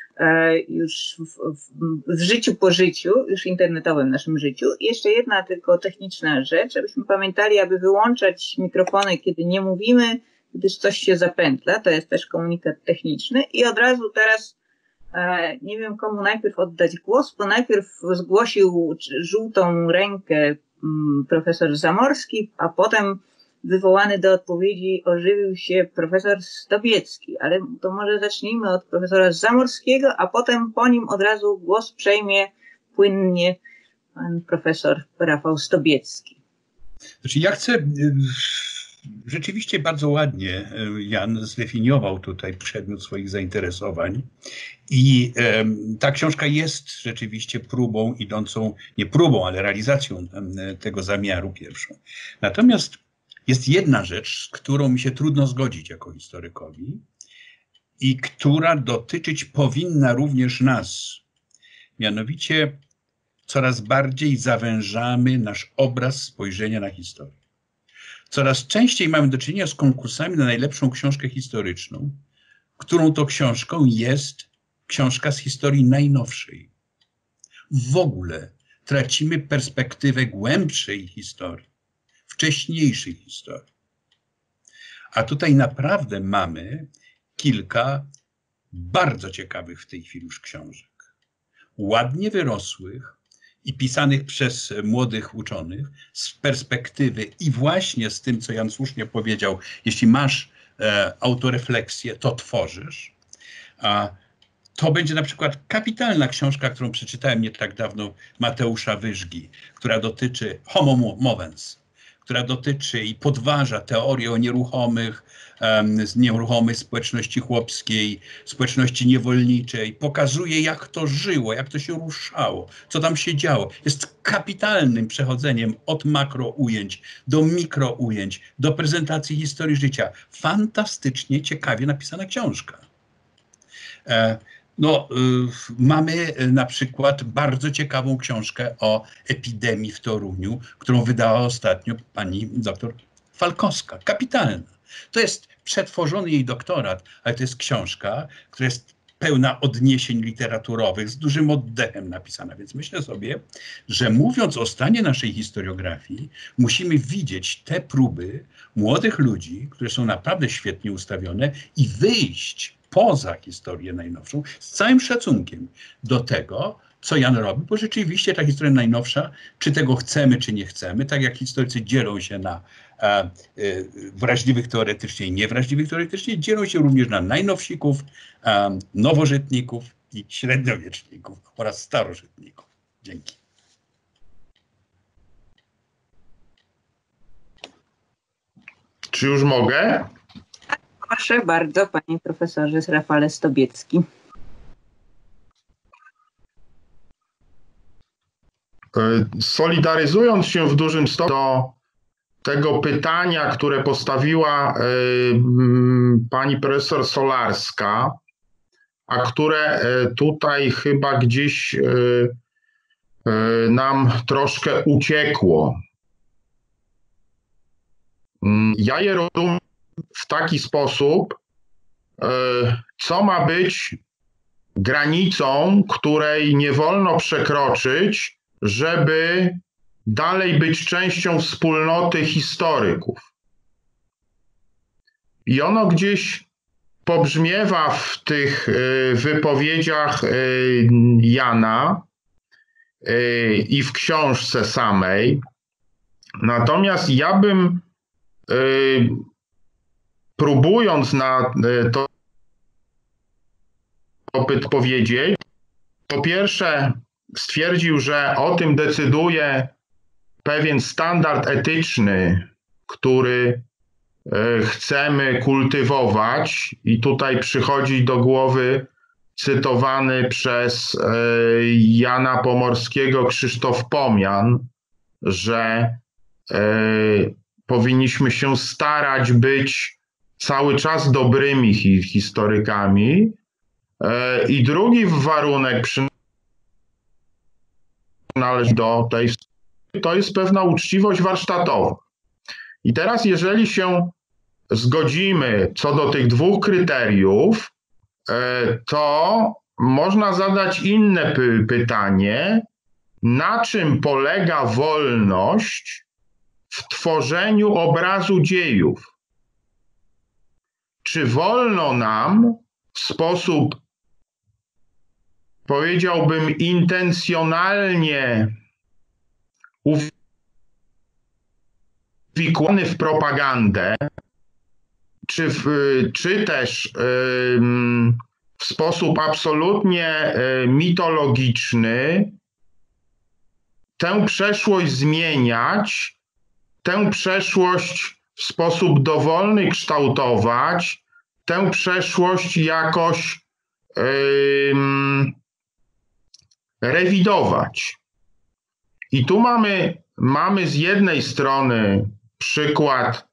Speaker 2: już w, w, w życiu po życiu, już internetowym naszym życiu. I jeszcze jedna tylko techniczna rzecz, żebyśmy pamiętali, aby wyłączać mikrofony, kiedy nie mówimy, gdyż coś się zapętla. To jest też komunikat techniczny. I od razu teraz nie wiem, komu najpierw oddać głos, bo najpierw zgłosił żółtą rękę profesor Zamorski, a potem wywołany do odpowiedzi ożywił się profesor Stobiecki. Ale to może zacznijmy od profesora Zamorskiego, a potem po nim od razu głos przejmie płynnie pan profesor Rafał Stobiecki.
Speaker 3: Znaczy ja chcę... Rzeczywiście bardzo ładnie Jan zdefiniował tutaj przedmiot swoich zainteresowań i e, ta książka jest rzeczywiście próbą idącą, nie próbą, ale realizacją tego zamiaru pierwszą. Natomiast jest jedna rzecz, z którą mi się trudno zgodzić jako historykowi i która dotyczyć powinna również nas. Mianowicie coraz bardziej zawężamy nasz obraz spojrzenia na historię. Coraz częściej mamy do czynienia z konkursami na najlepszą książkę historyczną, którą to książką jest książka z historii najnowszej. W ogóle tracimy perspektywę głębszej historii, wcześniejszej historii. A tutaj naprawdę mamy kilka bardzo ciekawych w tej chwili już książek. Ładnie wyrosłych, i pisanych przez młodych uczonych z perspektywy i właśnie z tym, co Jan słusznie powiedział, jeśli masz e, autorefleksję, to tworzysz. A to będzie na przykład kapitalna książka, którą przeczytałem nie tak dawno, Mateusza Wyżgi, która dotyczy homo movens, która dotyczy i podważa teorię o nieruchomych, um, nieruchomej społeczności chłopskiej, społeczności niewolniczej, pokazuje, jak to żyło, jak to się ruszało, co tam się działo. Jest kapitalnym przechodzeniem od makroujęć do mikroujęć, do prezentacji historii życia. Fantastycznie, ciekawie napisana książka. E, No, y, mamy na przykład bardzo ciekawą książkę o epidemii w Toruniu, którą wydała ostatnio pani doktor Falkowska. Kapitalna. To jest przetworzony jej doktorat, ale to jest książka, która jest pełna odniesień literaturowych, z dużym oddechem napisana. Więc myślę sobie, że mówiąc o stanie naszej historiografii, musimy widzieć te próby młodych ludzi, które są naprawdę świetnie ustawione i wyjść poza historię najnowszą, z całym szacunkiem do tego, co Jan robi, bo rzeczywiście ta historia najnowsza, czy tego chcemy, czy nie chcemy, tak jak historycy dzielą się na e, e, wrażliwych teoretycznie i niewrażliwych teoretycznie, dzielą się również na najnowsików, e, nowożytników i średniowieczników oraz starożytników. Dzięki.
Speaker 4: Czy już mogę?
Speaker 2: Proszę bardzo, panie profesorze Rafale Stobiecki.
Speaker 4: Solidaryzując się w dużym stopniu do tego pytania, które postawiła pani profesor Solarska, a które tutaj chyba gdzieś nam troszkę uciekło. Ja je rozumiem w taki sposób, co ma być granicą, której nie wolno przekroczyć, żeby dalej być częścią wspólnoty historyków. I ono gdzieś pobrzmiewa w tych wypowiedziach Jana i w książce samej. Natomiast ja bym, próbując na to powiedzieć, po pierwsze stwierdził, że o tym decyduje pewien standard etyczny, który chcemy kultywować, i tutaj przychodzi do głowy cytowany przez Jana Pomorskiego Krzysztof Pomian, że powinniśmy się starać być cały czas dobrymi historykami. I drugi warunek przynależy do tej, to jest pewna uczciwość warsztatowa. I teraz, jeżeli się zgodzimy co do tych dwóch kryteriów, to można zadać inne py- pytanie, na czym polega wolność w tworzeniu obrazu dziejów? Czy wolno nam w sposób, powiedziałbym, intencjonalnie uwikłany w propagandę, czy, w, czy też w sposób absolutnie mitologiczny tę przeszłość zmieniać, tę przeszłość w sposób dowolny kształtować, tę przeszłość jakoś ym, rewidować. I tu mamy, mamy z jednej strony przykład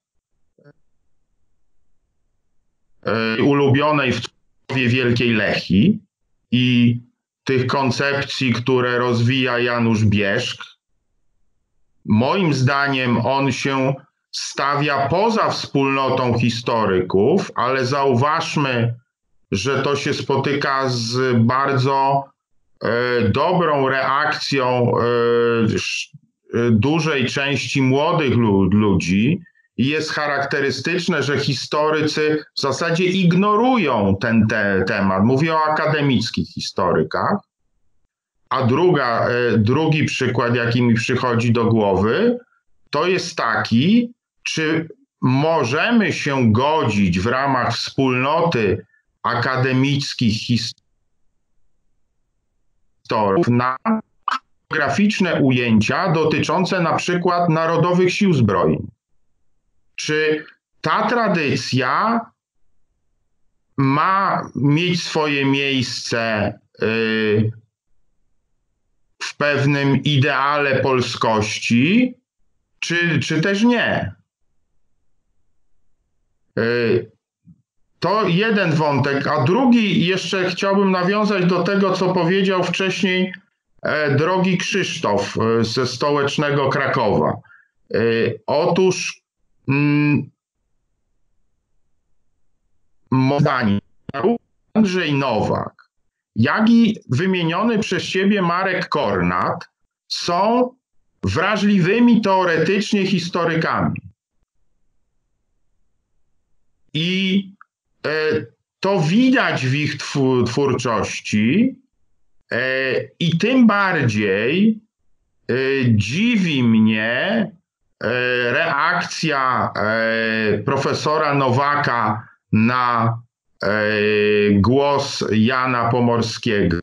Speaker 4: y, ulubionej w cudzysłowie Wielkiej Lechii i tych koncepcji, które rozwija Janusz Bieszk. Moim zdaniem on się stawia poza wspólnotą historyków, ale zauważmy, że to się spotyka z bardzo e, dobrą reakcją e, dużej części młodych ludzi. I jest charakterystyczne, że historycy w zasadzie ignorują ten te, temat. Mówię o akademickich historykach. A druga, e, drugi przykład, jaki mi przychodzi do głowy, to jest taki, czy możemy się godzić w ramach wspólnoty akademickich historyków na graficzne ujęcia dotyczące na przykład Narodowych Sił Zbrojnych. Czy ta tradycja ma mieć swoje miejsce yy, w pewnym ideale polskości, czy, czy też nie? To jeden wątek, a drugi jeszcze chciałbym nawiązać do tego, co powiedział wcześniej drogi Krzysztof ze stołecznego Krakowa. Otóż moim zdaniem Andrzej Nowak, jak i wymieniony przez ciebie Marek Kornat są wrażliwymi teoretycznie historykami. I e, to widać w ich twórczości e, i tym bardziej e, dziwi mnie e, reakcja e, profesora Nowaka na e, głos Jana Pomorskiego.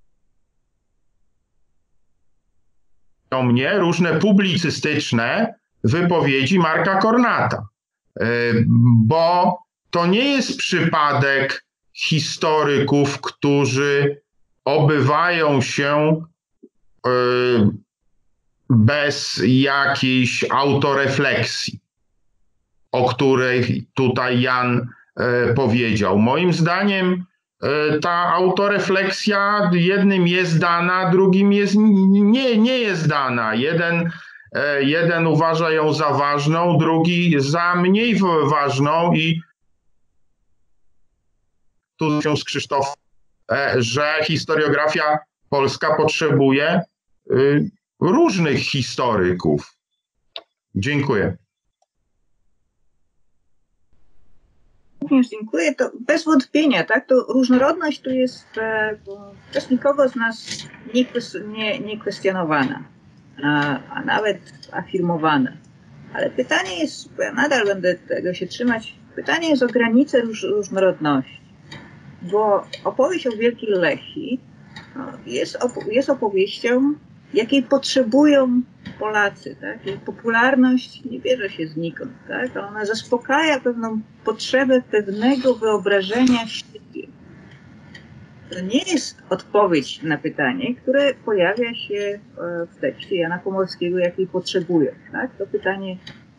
Speaker 4: Mnie różne publicystyczne wypowiedzi Marka Kornata, bo to nie jest przypadek historyków, którzy obywają się bez jakiejś autorefleksji, o której tutaj Jan powiedział. Moim zdaniem ta autorefleksja jednym jest dana, drugim jest, nie, nie jest dana. Jeden, jeden uważa ją za ważną, drugi za mniej ważną i tu się z Krzysztofem, że historiografia polska potrzebuje różnych historyków. Dziękuję.
Speaker 2: Również dziękuję. To bez wątpienia, tak? To różnorodność tu jest e, przez nikogo z nas nie, nie, nie kwestionowana, a, a nawet afirmowana. Ale pytanie jest, bo ja nadal będę tego się trzymać, pytanie jest o granicę róż, różnorodności. Bo opowieść o Wielkiej Lechii no, jest, op jest opowieścią, jakiej potrzebują Polacy, tak? Jej popularność nie bierze się znikąd, tak? Ona zaspokaja pewną potrzebę pewnego wyobrażenia siebie. To nie jest odpowiedź na pytanie, które pojawia się w tekście Jana Komorowskiego, jakiej potrzebują, tak? To pytanie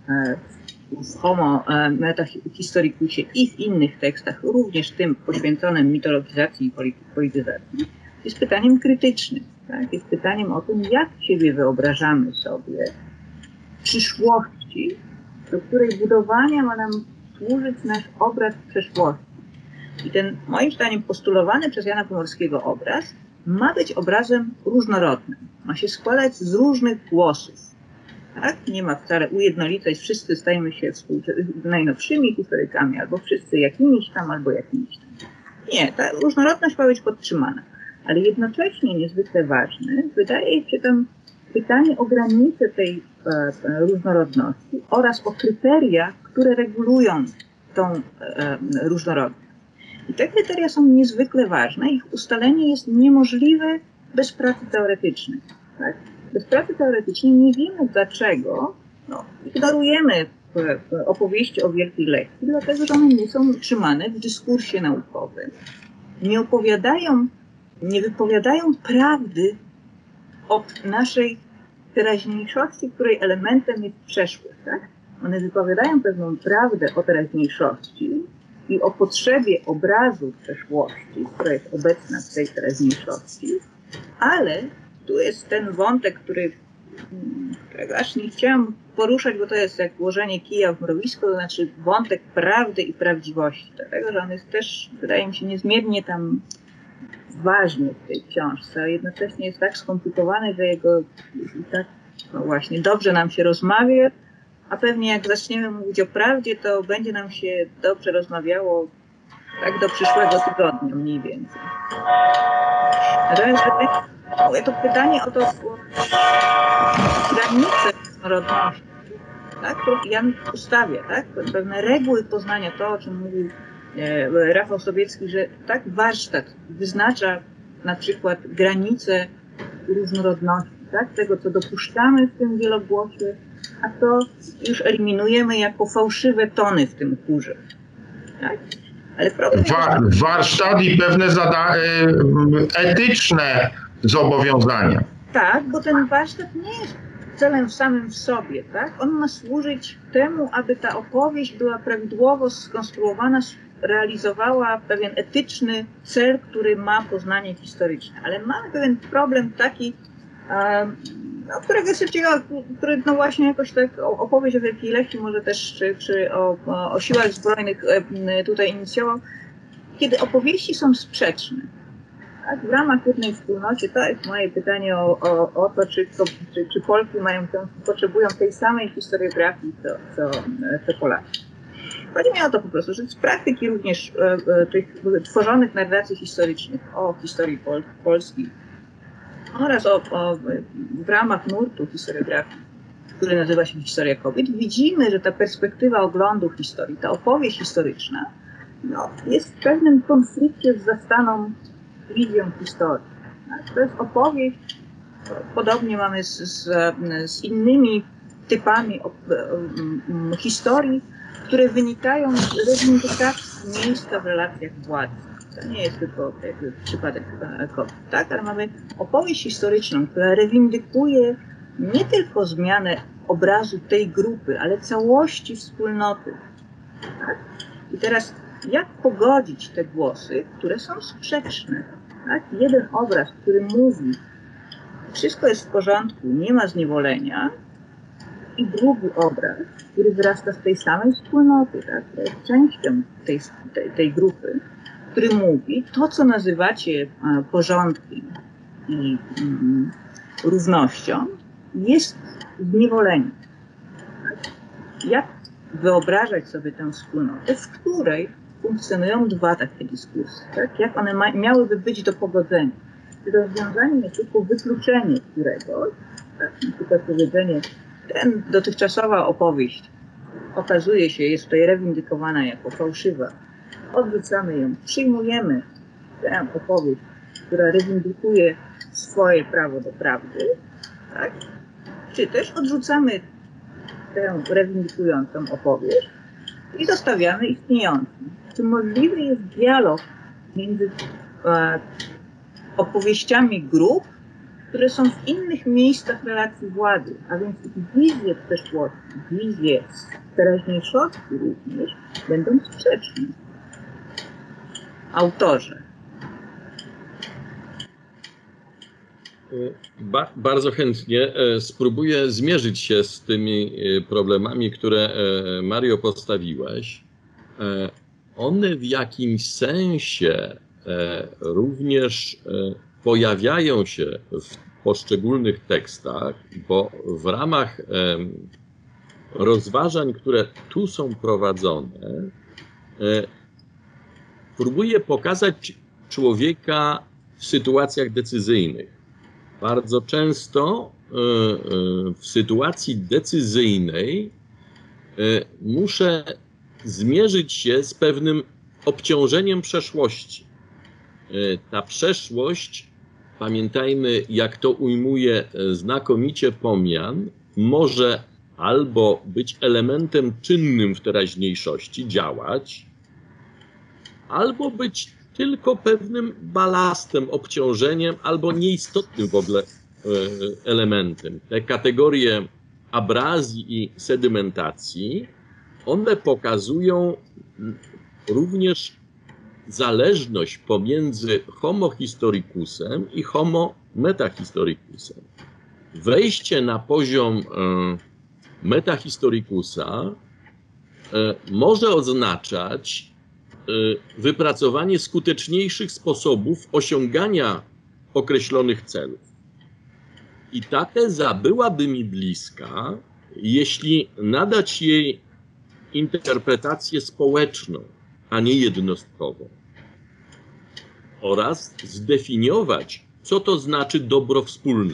Speaker 2: w Homo Metahistoricusie i w innych tekstach, również tym poświęconym mitologizacji i polityzacji, jest pytaniem krytycznym. Tak? Jest pytaniem o tym, jak siebie wyobrażamy sobie przyszłości, do której budowania ma nam służyć nasz obraz przeszłości. I ten, moim zdaniem, postulowany przez Jana Komorowskiego obraz ma być obrazem różnorodnym. Ma się składać z różnych głosów. Tak? Nie ma wcale ujednolicać, wszyscy stajemy się najnowszymi historykami, albo wszyscy jakimiś tam, albo jakimiś tam. Nie, ta różnorodność ma być podtrzymana. Ale jednocześnie niezwykle ważne wydaje się tam pytanie o granice tej e, różnorodności oraz o kryteria, które regulują tą e, różnorodność. I te kryteria są niezwykle ważne. Ich ustalenie jest niemożliwe bez pracy teoretycznej. Tak? Bez pracy teoretycznej nie wiemy dlaczego no, ignorujemy opowieści o Wielkiej Lechii, dlatego że one nie są utrzymane w dyskursie naukowym. Nie opowiadają nie wypowiadają prawdy o naszej teraźniejszości, której elementem jest przeszłość. Tak? One wypowiadają pewną prawdę o teraźniejszości i o potrzebie obrazu przeszłości, która jest obecna w tej teraźniejszości, ale tu jest ten wątek, który, którego aż nie chciałam poruszać, bo to jest jak włożenie kija w mrowisko, to znaczy wątek prawdy i prawdziwości, dlatego że on jest też, wydaje mi się, niezmiernie tam ważny w tej książce, a jednocześnie jest tak skomplikowany, że jego tak, no właśnie, dobrze nam się rozmawia, a pewnie jak zaczniemy mówić o prawdzie, to będzie nam się dobrze rozmawiało tak do przyszłego tygodnia mniej więcej. Natomiast to pytanie o to o granicę różnorodności, tak, którą Jan ustawia, tak, pewne reguły poznania, to o czym mówił Rafał Sobiecki, że tak warsztat wyznacza na przykład granice różnorodności, tak? Tego, co dopuszczamy w tym wielogłosie, a to już eliminujemy jako fałszywe tony w tym chórze. Tak? Ale problem
Speaker 4: Wa jest... Warsztat i pewne zada etyczne zobowiązania.
Speaker 2: Tak, bo ten warsztat nie jest celem samym w sobie, tak? On ma służyć temu, aby ta opowieść była prawidłowo skonstruowana, realizowała pewien etyczny cel, który ma poznanie historyczne. Ale mamy pewien problem taki, no, którego jest ciekawy, który no właśnie jakoś tak opowieść o Wielkiej Lechii, może też czy, czy o, o, o siłach zbrojnych tutaj inicjował, kiedy opowieści są sprzeczne. Tak, w ramach jednej wspólnocie, to jest moje pytanie o, o, o to, czy, czy, czy Polki mają, potrzebują tej samej historiografii, co, co, co Polacy. Chodzi mi o to po prostu, że z praktyki również e, e, tych tworzonych narracji historycznych o historii Pol Polski oraz o, o, w ramach nurtu historiografii, który nazywa się Historia Kobiet, widzimy, że ta perspektywa oglądu historii, ta opowieść historyczna no, jest w pewnym konflikcie z zastaną wizją historii. Tak? To jest opowieść, podobnie mamy z, z, z innymi typami o, o, o, historii, które wynikają z reivindykacji miejsca w relacjach władzy. To nie jest tylko jakby przypadek kobiet, tak? Ale mamy opowieść historyczną, która rewindykuje nie tylko zmianę obrazu tej grupy, ale całości wspólnoty. Tak? I teraz jak pogodzić te głosy, które są sprzeczne? Tak? Jeden obraz, który mówi, wszystko jest w porządku, nie ma zniewolenia, i drugi obraz, który wyrasta z tej samej wspólnoty, tak? To jest częścią tej, tej, tej grupy, który mówi, to co nazywacie porządkiem i mm, równością, jest zniewolenie. Jak wyobrażać sobie tę wspólnotę, w której funkcjonują dwa takie dyskursy, tak? Jak one ma, miałyby być do pogodzenia? Czy rozwiązanie jest tylko wykluczenie któregoś, tak? Na przykład powiedzenie, ten dotychczasowa opowieść okazuje się, jest tutaj rewindykowana jako fałszywa, odrzucamy ją, przyjmujemy tę opowieść, która rewindykuje swoje prawo do prawdy, tak? Czy też odrzucamy tę rewindykującą opowieść i zostawiamy istniejącą. Czy możliwy jest dialog między e, opowieściami grup, które są w innych miejscach relacji władzy, a więc ich wizje przeszłości, wizje teraźniejszości również będą sprzeczne. Autorzy.
Speaker 5: Ba bardzo chętnie spróbuję zmierzyć się z tymi problemami, które, Mario, postawiłeś. One w jakimś sensie również pojawiają się w poszczególnych tekstach, bo w ramach rozważań, które tu są prowadzone, próbuję pokazać człowieka w sytuacjach decyzyjnych. Bardzo często w sytuacji decyzyjnej muszę zmierzyć się z pewnym obciążeniem przeszłości. Ta przeszłość, pamiętajmy, jak to ujmuje znakomicie Pomian, może albo być elementem czynnym w teraźniejszości, działać, albo być tylko pewnym balastem, obciążeniem, albo nieistotnym w ogóle elementem. Te kategorie abrazji i sedymentacji, one pokazują również zależność pomiędzy homo historicusem i homo metahistoricusem. Wejście na poziom metahistoricusa może oznaczać wypracowanie skuteczniejszych sposobów osiągania określonych celów. I ta teza byłaby mi bliska, jeśli nadać jej interpretację społeczną, a nie jednostkową. Oraz zdefiniować, co to znaczy dobro wspólne.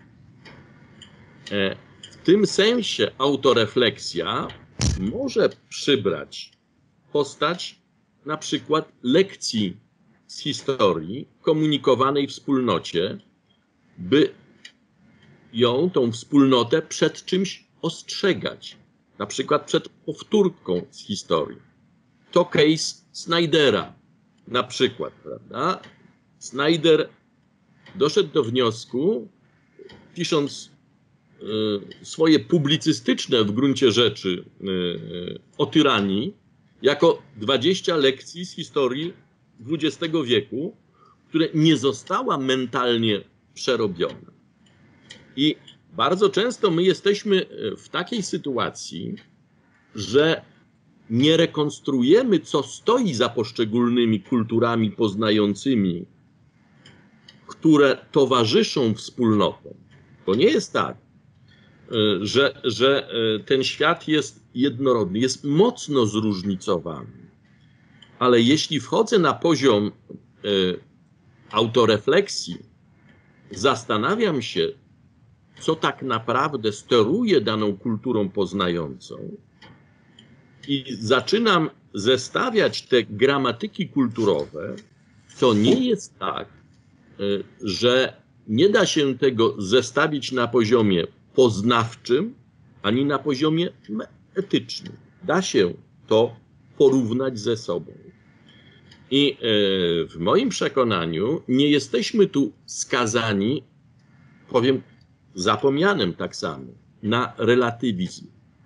Speaker 5: W tym sensie autorefleksja może przybrać postać na przykład lekcji z historii komunikowanej wspólnocie, by ją, tą wspólnotę, przed czymś ostrzegać. Na przykład przed powtórką z historii. To case Snydera na przykład, prawda? Snyder doszedł do wniosku, pisząc y, swoje publicystyczne w gruncie rzeczy y, o tyranii, jako dwadzieścia lekcji z historii dwudziestego wieku, które nie została mentalnie przerobiona. I bardzo często my jesteśmy w takiej sytuacji, że nie rekonstruujemy, co stoi za poszczególnymi kulturami poznającymi, które towarzyszą wspólnotom. To nie jest tak, że, że ten świat jest jednorodny, jest mocno zróżnicowany. Ale jeśli wchodzę na poziom autorefleksji, zastanawiam się, co tak naprawdę steruje daną kulturą poznającą i zaczynam zestawiać te gramatyki kulturowe, to nie jest tak, że nie da się tego zestawić na poziomie poznawczym, ani na poziomie etycznym. Da się to porównać ze sobą. I w moim przekonaniu nie jesteśmy tu skazani, powiem zapomnianym tak samo, na relatywizm.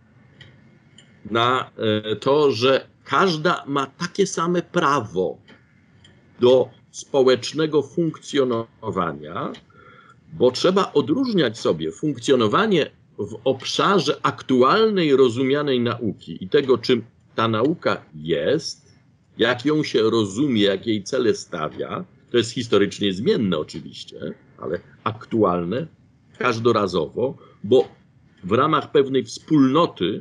Speaker 5: Na to, że każda ma takie same prawo do społecznego funkcjonowania, bo trzeba odróżniać sobie funkcjonowanie w obszarze aktualnej, rozumianej nauki i tego, czym ta nauka jest, jak ją się rozumie, jak jej cele stawia. To jest historycznie zmienne oczywiście, ale aktualne, każdorazowo, bo w ramach pewnej wspólnoty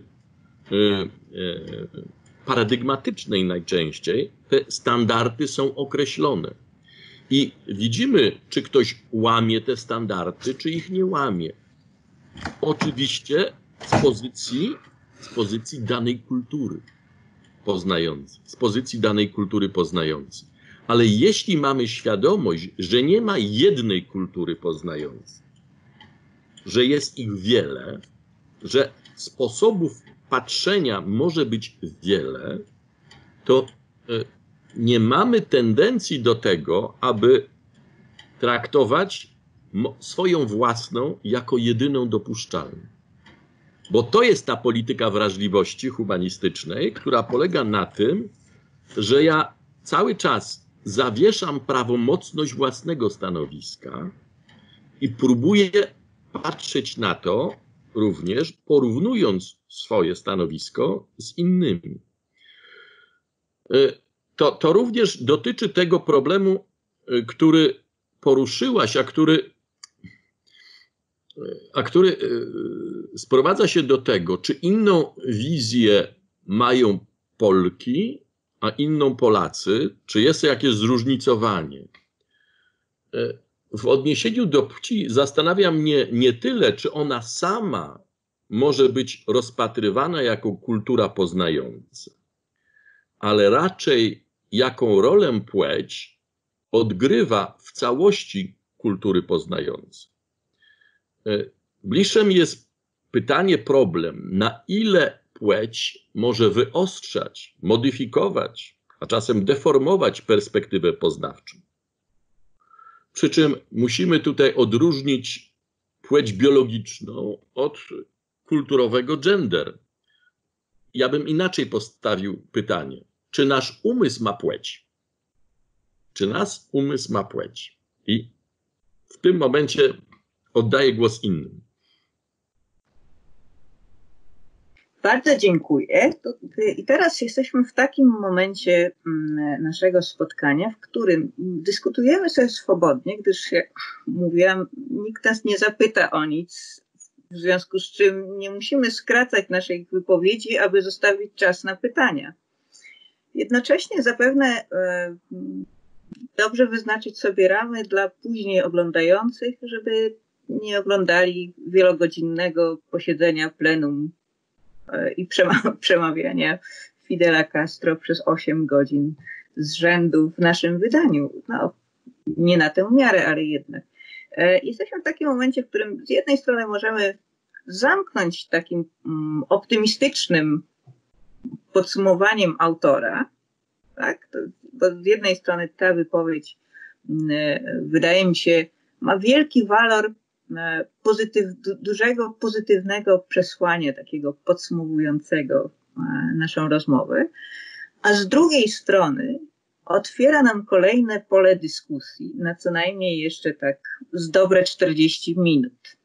Speaker 5: paradygmatycznej najczęściej te standardy są określone. I widzimy, czy ktoś łamie te standardy, czy ich nie łamie. Oczywiście z pozycji, z pozycji danej kultury poznającej, z pozycji danej kultury poznającej. Ale jeśli mamy świadomość, że nie ma jednej kultury poznającej, że jest ich wiele, że sposobów patrzenia może być wiele, to nie mamy tendencji do tego, aby traktować swoją własną jako jedyną dopuszczalną. Bo to jest ta polityka wrażliwości humanistycznej, która polega na tym, że ja cały czas zawieszam prawomocność własnego stanowiska i próbuję patrzeć na to również, porównując swoje stanowisko z innymi. To, to również dotyczy tego problemu, który poruszyłaś, a który, a który sprowadza się do tego, czy inną wizję mają Polki, a inną Polacy, czy jest jakieś zróżnicowanie. W odniesieniu do płci zastanawia mnie nie tyle, czy ona sama może być rozpatrywana jako kultura poznająca, ale raczej jaką rolę płeć odgrywa w całości kultury poznającej. Bliższym jest pytanie, problem, na ile płeć może wyostrzać, modyfikować, a czasem deformować perspektywę poznawczą. Przy czym musimy tutaj odróżnić płeć biologiczną od kulturowego gender. Ja bym inaczej postawił pytanie. Czy nasz umysł ma płeć? Czy nasz umysł ma płeć? I w tym momencie oddaję głos innym.
Speaker 2: Bardzo dziękuję. I teraz jesteśmy w takim momencie naszego spotkania, w którym dyskutujemy sobie swobodnie, gdyż, jak mówiłam, nikt nas nie zapyta o nic, w związku z czym nie musimy skracać naszej wypowiedzi, aby zostawić czas na pytania. Jednocześnie zapewne e, dobrze wyznaczyć sobie ramy dla później oglądających, żeby nie oglądali wielogodzinnego posiedzenia plenum e, i przema- przemawiania Fidela Castro przez osiem godzin z rzędu w naszym wydaniu. No, nie na tę miarę, ale jednak. E, jesteśmy w takim momencie, w którym z jednej strony możemy zamknąć takim mm, optymistycznym podsumowaniem autora, tak? To, bo z jednej strony ta wypowiedź y, wydaje mi się ma wielki walor y, pozytyw, du, dużego pozytywnego przesłania, takiego podsumowującego y, naszą rozmowę, a z drugiej strony otwiera nam kolejne pole dyskusji na co najmniej jeszcze tak z dobre czterdzieści minut.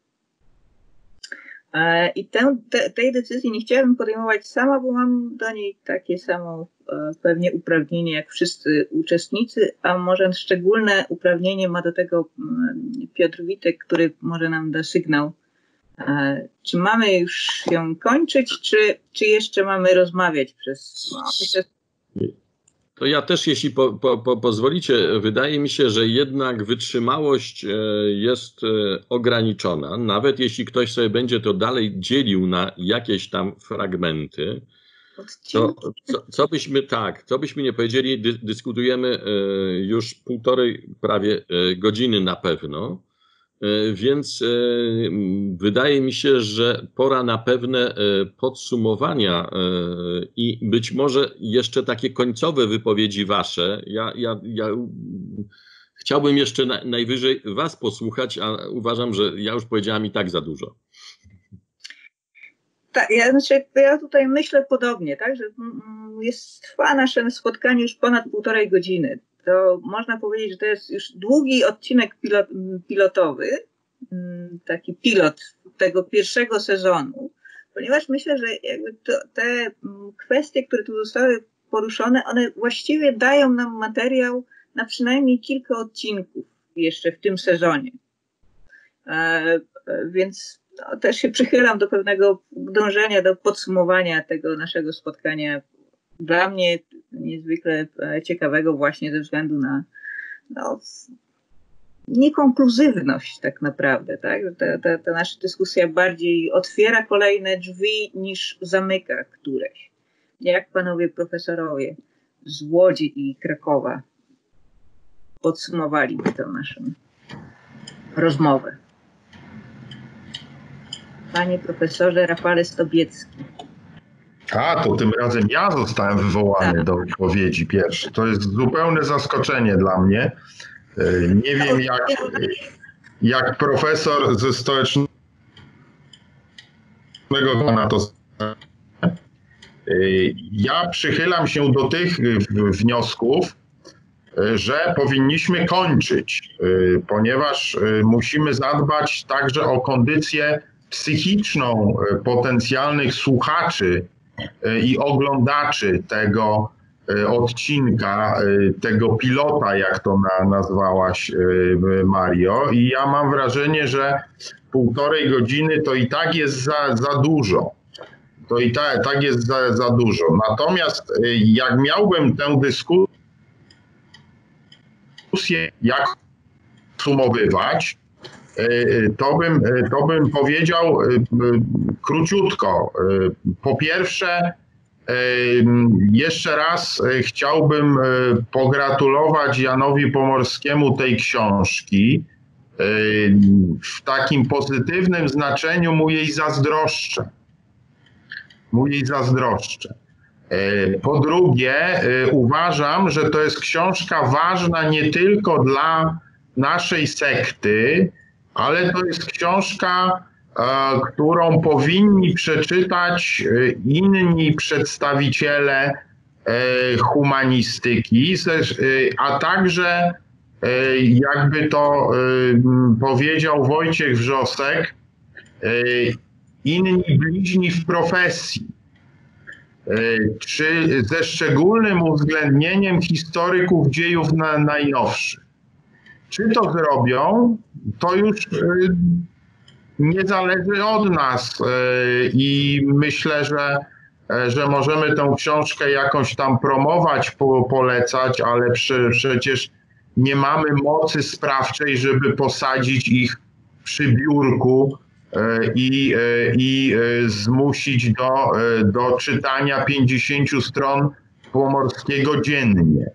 Speaker 2: I tę, te, tej decyzji nie chciałabym podejmować sama, bo mam do niej takie samo e, pewnie uprawnienie jak wszyscy uczestnicy, a może szczególne uprawnienie ma do tego e, Piotr Witek, który może nam da sygnał, e, czy mamy już ją kończyć, czy, czy jeszcze mamy rozmawiać przez... No, myślę,
Speaker 5: To ja też, jeśli po, po, po, pozwolicie, wydaje mi się, że jednak wytrzymałość jest ograniczona. Nawet jeśli ktoś sobie będzie to dalej dzielił na jakieś tam fragmenty, to co, co byśmy tak, co byśmy nie powiedzieli, dy, dyskutujemy już półtorej prawie godziny na pewno. Więc wydaje mi się, że pora na pewne podsumowania i być może jeszcze takie końcowe wypowiedzi wasze. Ja, ja, ja chciałbym jeszcze na, najwyżej was posłuchać, a uważam, że ja już powiedziałam i tak za dużo.
Speaker 2: Tak, ja, znaczy, ja tutaj myślę podobnie, tak, że jest, trwa nasze spotkanie już ponad półtorej godziny. To można powiedzieć, że to jest już długi odcinek pilot, pilotowy, taki pilot tego pierwszego sezonu, ponieważ myślę, że jakby to, te kwestie, które tu zostały poruszone, one właściwie dają nam materiał na przynajmniej kilka odcinków jeszcze w tym sezonie. E, więc no, też się przychylam do pewnego dążenia, do podsumowania tego naszego spotkania. Dla mnie niezwykle ciekawego właśnie ze względu na no, niekonkluzywność tak naprawdę. Tak? Ta, ta, ta nasza dyskusja bardziej otwiera kolejne drzwi niż zamyka któreś. Jak panowie profesorowie z Łodzi i Krakowa podsumowaliby tę naszą rozmowę? Panie profesorze Rafale Stobiecki.
Speaker 4: A, to tym razem ja zostałem wywołany tak. do wypowiedzi pierwszy. To jest zupełne zaskoczenie dla mnie. Nie wiem, jak, jak profesor ze stołecznego na to. Ja przychylam się do tych wniosków, że powinniśmy kończyć, ponieważ musimy zadbać także o kondycję psychiczną potencjalnych słuchaczy i oglądaczy tego odcinka, tego pilota, jak to nazwałaś, Mario. I ja mam wrażenie, że półtorej godziny to i tak jest za, za dużo. To i tak, tak jest za, za dużo. Natomiast jak miałbym tę dyskusję, jak sumowywać, to bym, to bym powiedział króciutko. Po pierwsze, jeszcze raz chciałbym pogratulować Janowi Pomorskiemu tej książki. W takim pozytywnym znaczeniu mu jej zazdroszczę. Mu jej zazdroszczę. Po drugie, uważam, że to jest książka ważna nie tylko dla naszej sekty, ale to jest książka, którą powinni przeczytać inni przedstawiciele humanistyki, a także, jakby to powiedział Wojciech Wrzosek, inni bliźni w profesji, czy ze szczególnym uwzględnieniem historyków dziejów na, najnowszych. Czy to zrobią, to już nie zależy od nas i myślę, że, że możemy tę książkę jakąś tam promować, po, polecać, ale przy, przecież nie mamy mocy sprawczej, żeby posadzić ich przy biurku i, i zmusić do, do czytania pięćdziesięciu stron Pomorskiego dziennie.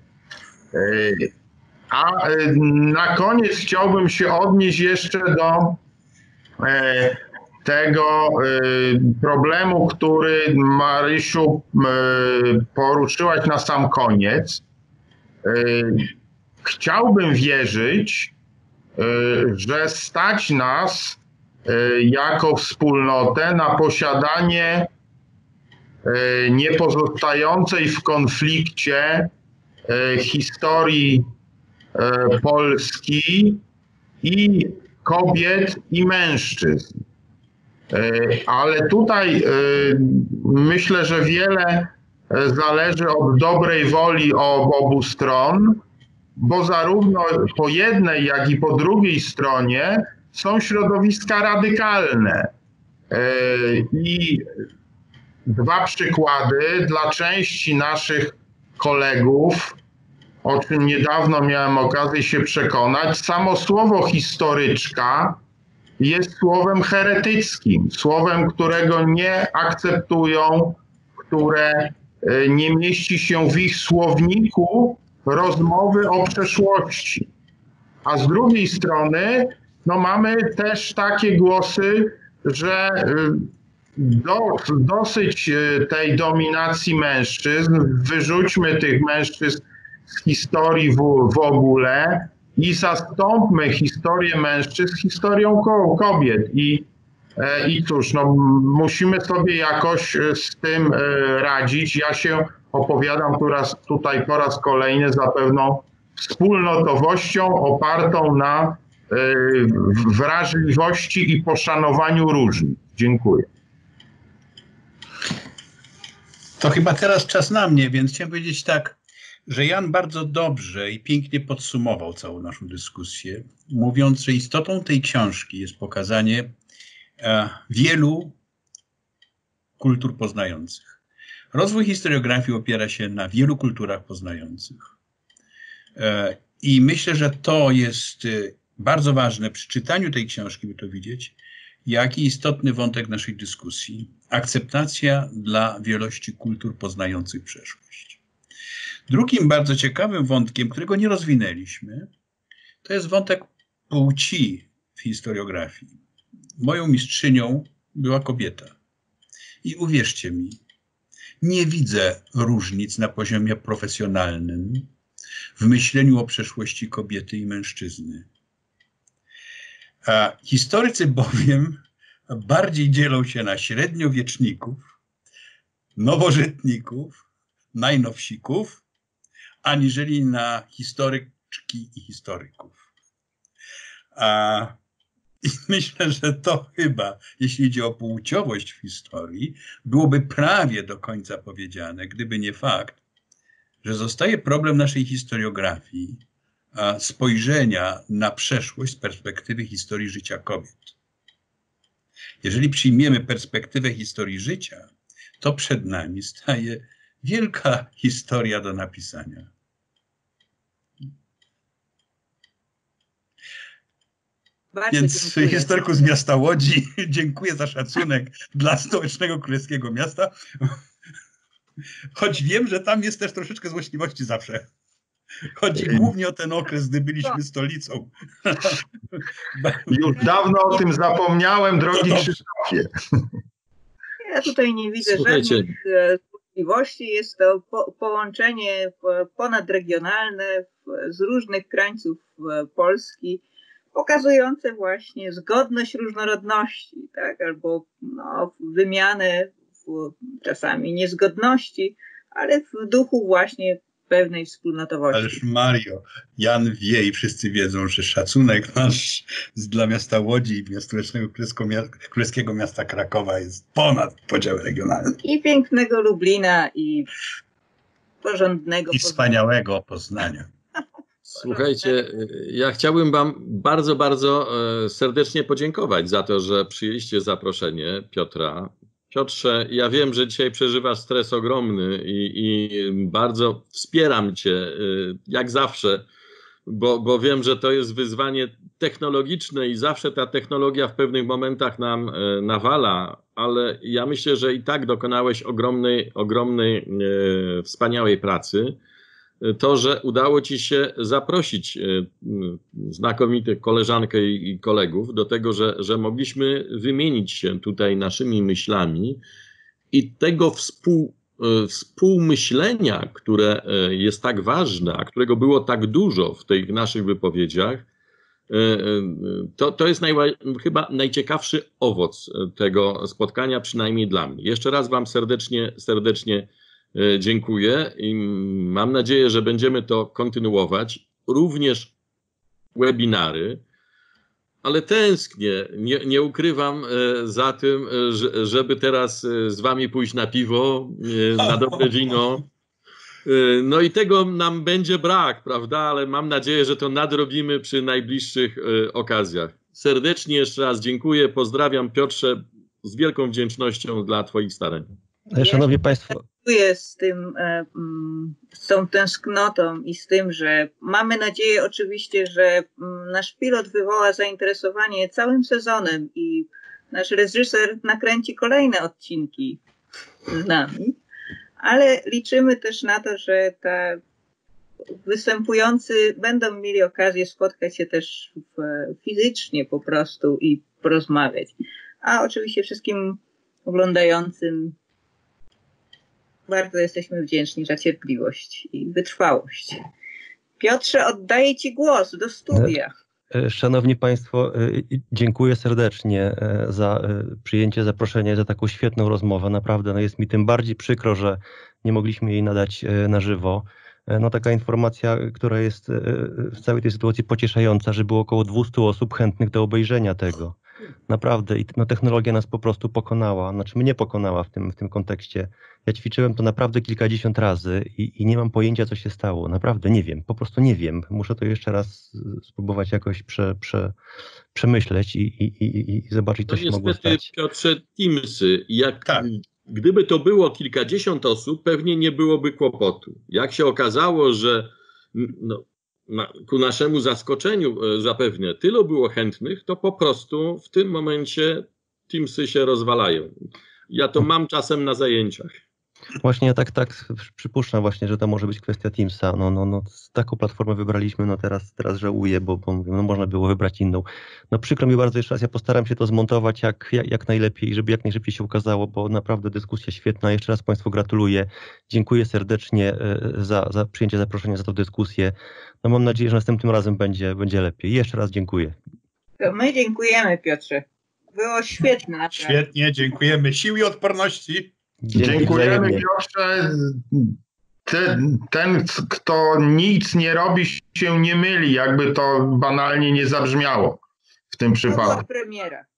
Speaker 4: A na koniec chciałbym się odnieść jeszcze do tego problemu, który, Marysiu, poruszyłaś na sam koniec. Chciałbym wierzyć, że stać nas jako wspólnotę na posiadanie niepozostającej w konflikcie historii Polski i kobiet i mężczyzn. Ale tutaj myślę, że wiele zależy od dobrej woli obu stron, bo zarówno po jednej, jak i po drugiej stronie są środowiska radykalne. I dwa przykłady dla części naszych kolegów, o czym niedawno miałem okazję się przekonać. Samo słowo historyczka jest słowem heretyckim, słowem, którego nie akceptują, które nie mieści się w ich słowniku rozmowy o przeszłości. A z drugiej strony no mamy też takie głosy, że do, dosyć tej dominacji mężczyzn, wyrzućmy tych mężczyzn z historii w, w ogóle i zastąpmy historię mężczyzn historią kobiet. I, i cóż, no, musimy sobie jakoś z tym radzić. Ja się opowiadam tu raz, tutaj po raz kolejny za pewną wspólnotowością opartą na wrażliwości i poszanowaniu różnic. Dziękuję.
Speaker 3: To chyba teraz czas na mnie, więc chciałem powiedzieć tak, że Jan bardzo dobrze i pięknie podsumował całą naszą dyskusję, mówiąc, że istotą tej książki jest pokazanie, wielu kultur poznających. Rozwój historiografii opiera się na wielu kulturach poznających. I myślę, że to jest bardzo ważne przy czytaniu tej książki, by to widzieć, jaki istotny wątek naszej dyskusji. Akceptacja dla wielości kultur poznających przeszłość. Drugim bardzo ciekawym wątkiem, którego nie rozwinęliśmy, to jest wątek płci w historiografii. Moją mistrzynią była kobieta. I uwierzcie mi, nie widzę różnic na poziomie profesjonalnym w myśleniu o przeszłości kobiety i mężczyzny. A historycy bowiem bardziej dzielą się na średniowieczników, nowożytników, najnowsików, aniżeli na historyczki i historyków. A I myślę, że to chyba, jeśli idzie o płciowość w historii, byłoby prawie do końca powiedziane, gdyby nie fakt, że zostaje problem naszej historiografii, a spojrzenia na przeszłość z perspektywy historii życia kobiet. Jeżeli przyjmiemy perspektywę historii życia, to przed nami staje wielka historia do napisania.
Speaker 2: Bardzo
Speaker 3: Więc
Speaker 2: dziękuję.
Speaker 3: historyku z miasta Łodzi, dziękuję za szacunek dla stołecznego królewskiego miasta. Choć wiem, że tam jest też troszeczkę złośliwości zawsze. Chodzi głównie o ten okres, gdy byliśmy stolicą.
Speaker 4: Już dawno o tym zapomniałem, drogi Krzysztofie.
Speaker 2: Ja tutaj nie widzę
Speaker 5: Słuchajcie.
Speaker 2: żadnych złośliwości. Jest to po, połączenie ponadregionalne z różnych krańców Polski, pokazujące właśnie zgodność różnorodności, tak? Albo no, wymianę w, czasami niezgodności, ale w duchu właśnie pewnej wspólnotowości.
Speaker 3: Ależ Mario, Jan wie i wszyscy wiedzą, że szacunek nasz dla miasta Łodzi i stołecznego królewskiego miasta Krakowa jest ponad podziały regionalne.
Speaker 2: I pięknego Lublina, i porządnego
Speaker 3: I wspaniałego Poznania.
Speaker 5: Słuchajcie, ja chciałbym wam bardzo, bardzo serdecznie podziękować za to, że przyjęliście zaproszenie Piotra. Piotrze, ja wiem, że dzisiaj przeżywasz stres ogromny i, i bardzo wspieram cię, jak zawsze, bo, bo wiem, że to jest wyzwanie technologiczne i zawsze ta technologia w pewnych momentach nam nawala, ale ja myślę, że i tak dokonałeś ogromnej, ogromnej, e, wspaniałej pracy. To, że udało ci się zaprosić znakomitych koleżankę i kolegów do tego, że, że mogliśmy wymienić się tutaj naszymi myślami i tego współ, współmyślenia, które jest tak ważne, a którego było tak dużo w tych naszych wypowiedziach, to, to jest naj, chyba najciekawszy owoc tego spotkania, przynajmniej dla mnie. Jeszcze raz wam serdecznie, serdecznie dziękuję i mam nadzieję, że będziemy to kontynuować. Również webinary, ale tęsknię, nie, nie ukrywam za tym, żeby teraz z wami pójść na piwo, na dobre wino. No i tego nam będzie brak, prawda? Ale mam nadzieję, że to nadrobimy przy najbliższych okazjach. Serdecznie jeszcze raz dziękuję, pozdrawiam Piotrze z wielką wdzięcznością dla twoich starań.
Speaker 1: Szanowni Państwo.
Speaker 2: Dziękuję z tym, z tą tęsknotą i z tym, że mamy nadzieję oczywiście, że nasz pilot wywoła zainteresowanie całym sezonem i nasz reżyser nakręci kolejne odcinki z nami, ale liczymy też na to, że ta występujący będą mieli okazję spotkać się też w, fizycznie po prostu i porozmawiać. A oczywiście wszystkim oglądającym bardzo jesteśmy wdzięczni za cierpliwość i wytrwałość. Piotrze, oddaję ci głos do studia.
Speaker 1: Szanowni Państwo, dziękuję serdecznie za przyjęcie zaproszenia, za taką świetną rozmowę. Naprawdę no jest mi tym bardziej przykro, że nie mogliśmy jej nadać na żywo. No taka informacja, która jest w całej tej sytuacji pocieszająca, że było około dwieście osób chętnych do obejrzenia tego. Naprawdę. I no, technologia nas po prostu pokonała. Znaczy mnie pokonała w tym, w tym kontekście. Ja ćwiczyłem to naprawdę kilkadziesiąt razy i, i nie mam pojęcia, co się stało. Naprawdę nie wiem. Po prostu nie wiem. Muszę to jeszcze raz spróbować jakoś prze, prze, przemyśleć i, i, i, i zobaczyć, co
Speaker 5: No
Speaker 1: się mogło
Speaker 5: niestety,
Speaker 1: stać.
Speaker 5: Piotrze, Teamsy, jak
Speaker 3: Tak.
Speaker 5: gdyby to było kilkadziesiąt osób, pewnie nie byłoby kłopotu. Jak się okazało, że no, na, ku naszemu zaskoczeniu e, zapewne tylu było chętnych, to po prostu w tym momencie Teamsy się rozwalają. Ja to mam czasem na zajęciach.
Speaker 1: Właśnie ja tak, tak przypuszczam właśnie, że to może być kwestia Teamsa. No, no, no, taką platformę wybraliśmy, no teraz, teraz żałuję, bo, bo mówię, no można było wybrać inną. No przykro mi bardzo jeszcze raz, ja postaram się to zmontować jak, jak, jak najlepiej, żeby jak najszybciej się ukazało, bo naprawdę dyskusja świetna. Jeszcze raz Państwu gratuluję. Dziękuję serdecznie za, za przyjęcie zaproszenia, za tę dyskusję. No mam nadzieję, że następnym razem będzie, będzie lepiej. Jeszcze raz dziękuję.
Speaker 2: To my dziękujemy, Piotrze. Było świetne. Naprawdę.
Speaker 3: Świetnie, dziękujemy. Sił i odporności.
Speaker 1: Dzięki
Speaker 4: Dziękujemy,
Speaker 1: wzajemnie.
Speaker 4: Piotrze. Ten, ten, kto nic nie robi, się nie myli, jakby to banalnie nie zabrzmiało w tym
Speaker 2: To była
Speaker 4: przypadku.
Speaker 2: premiera.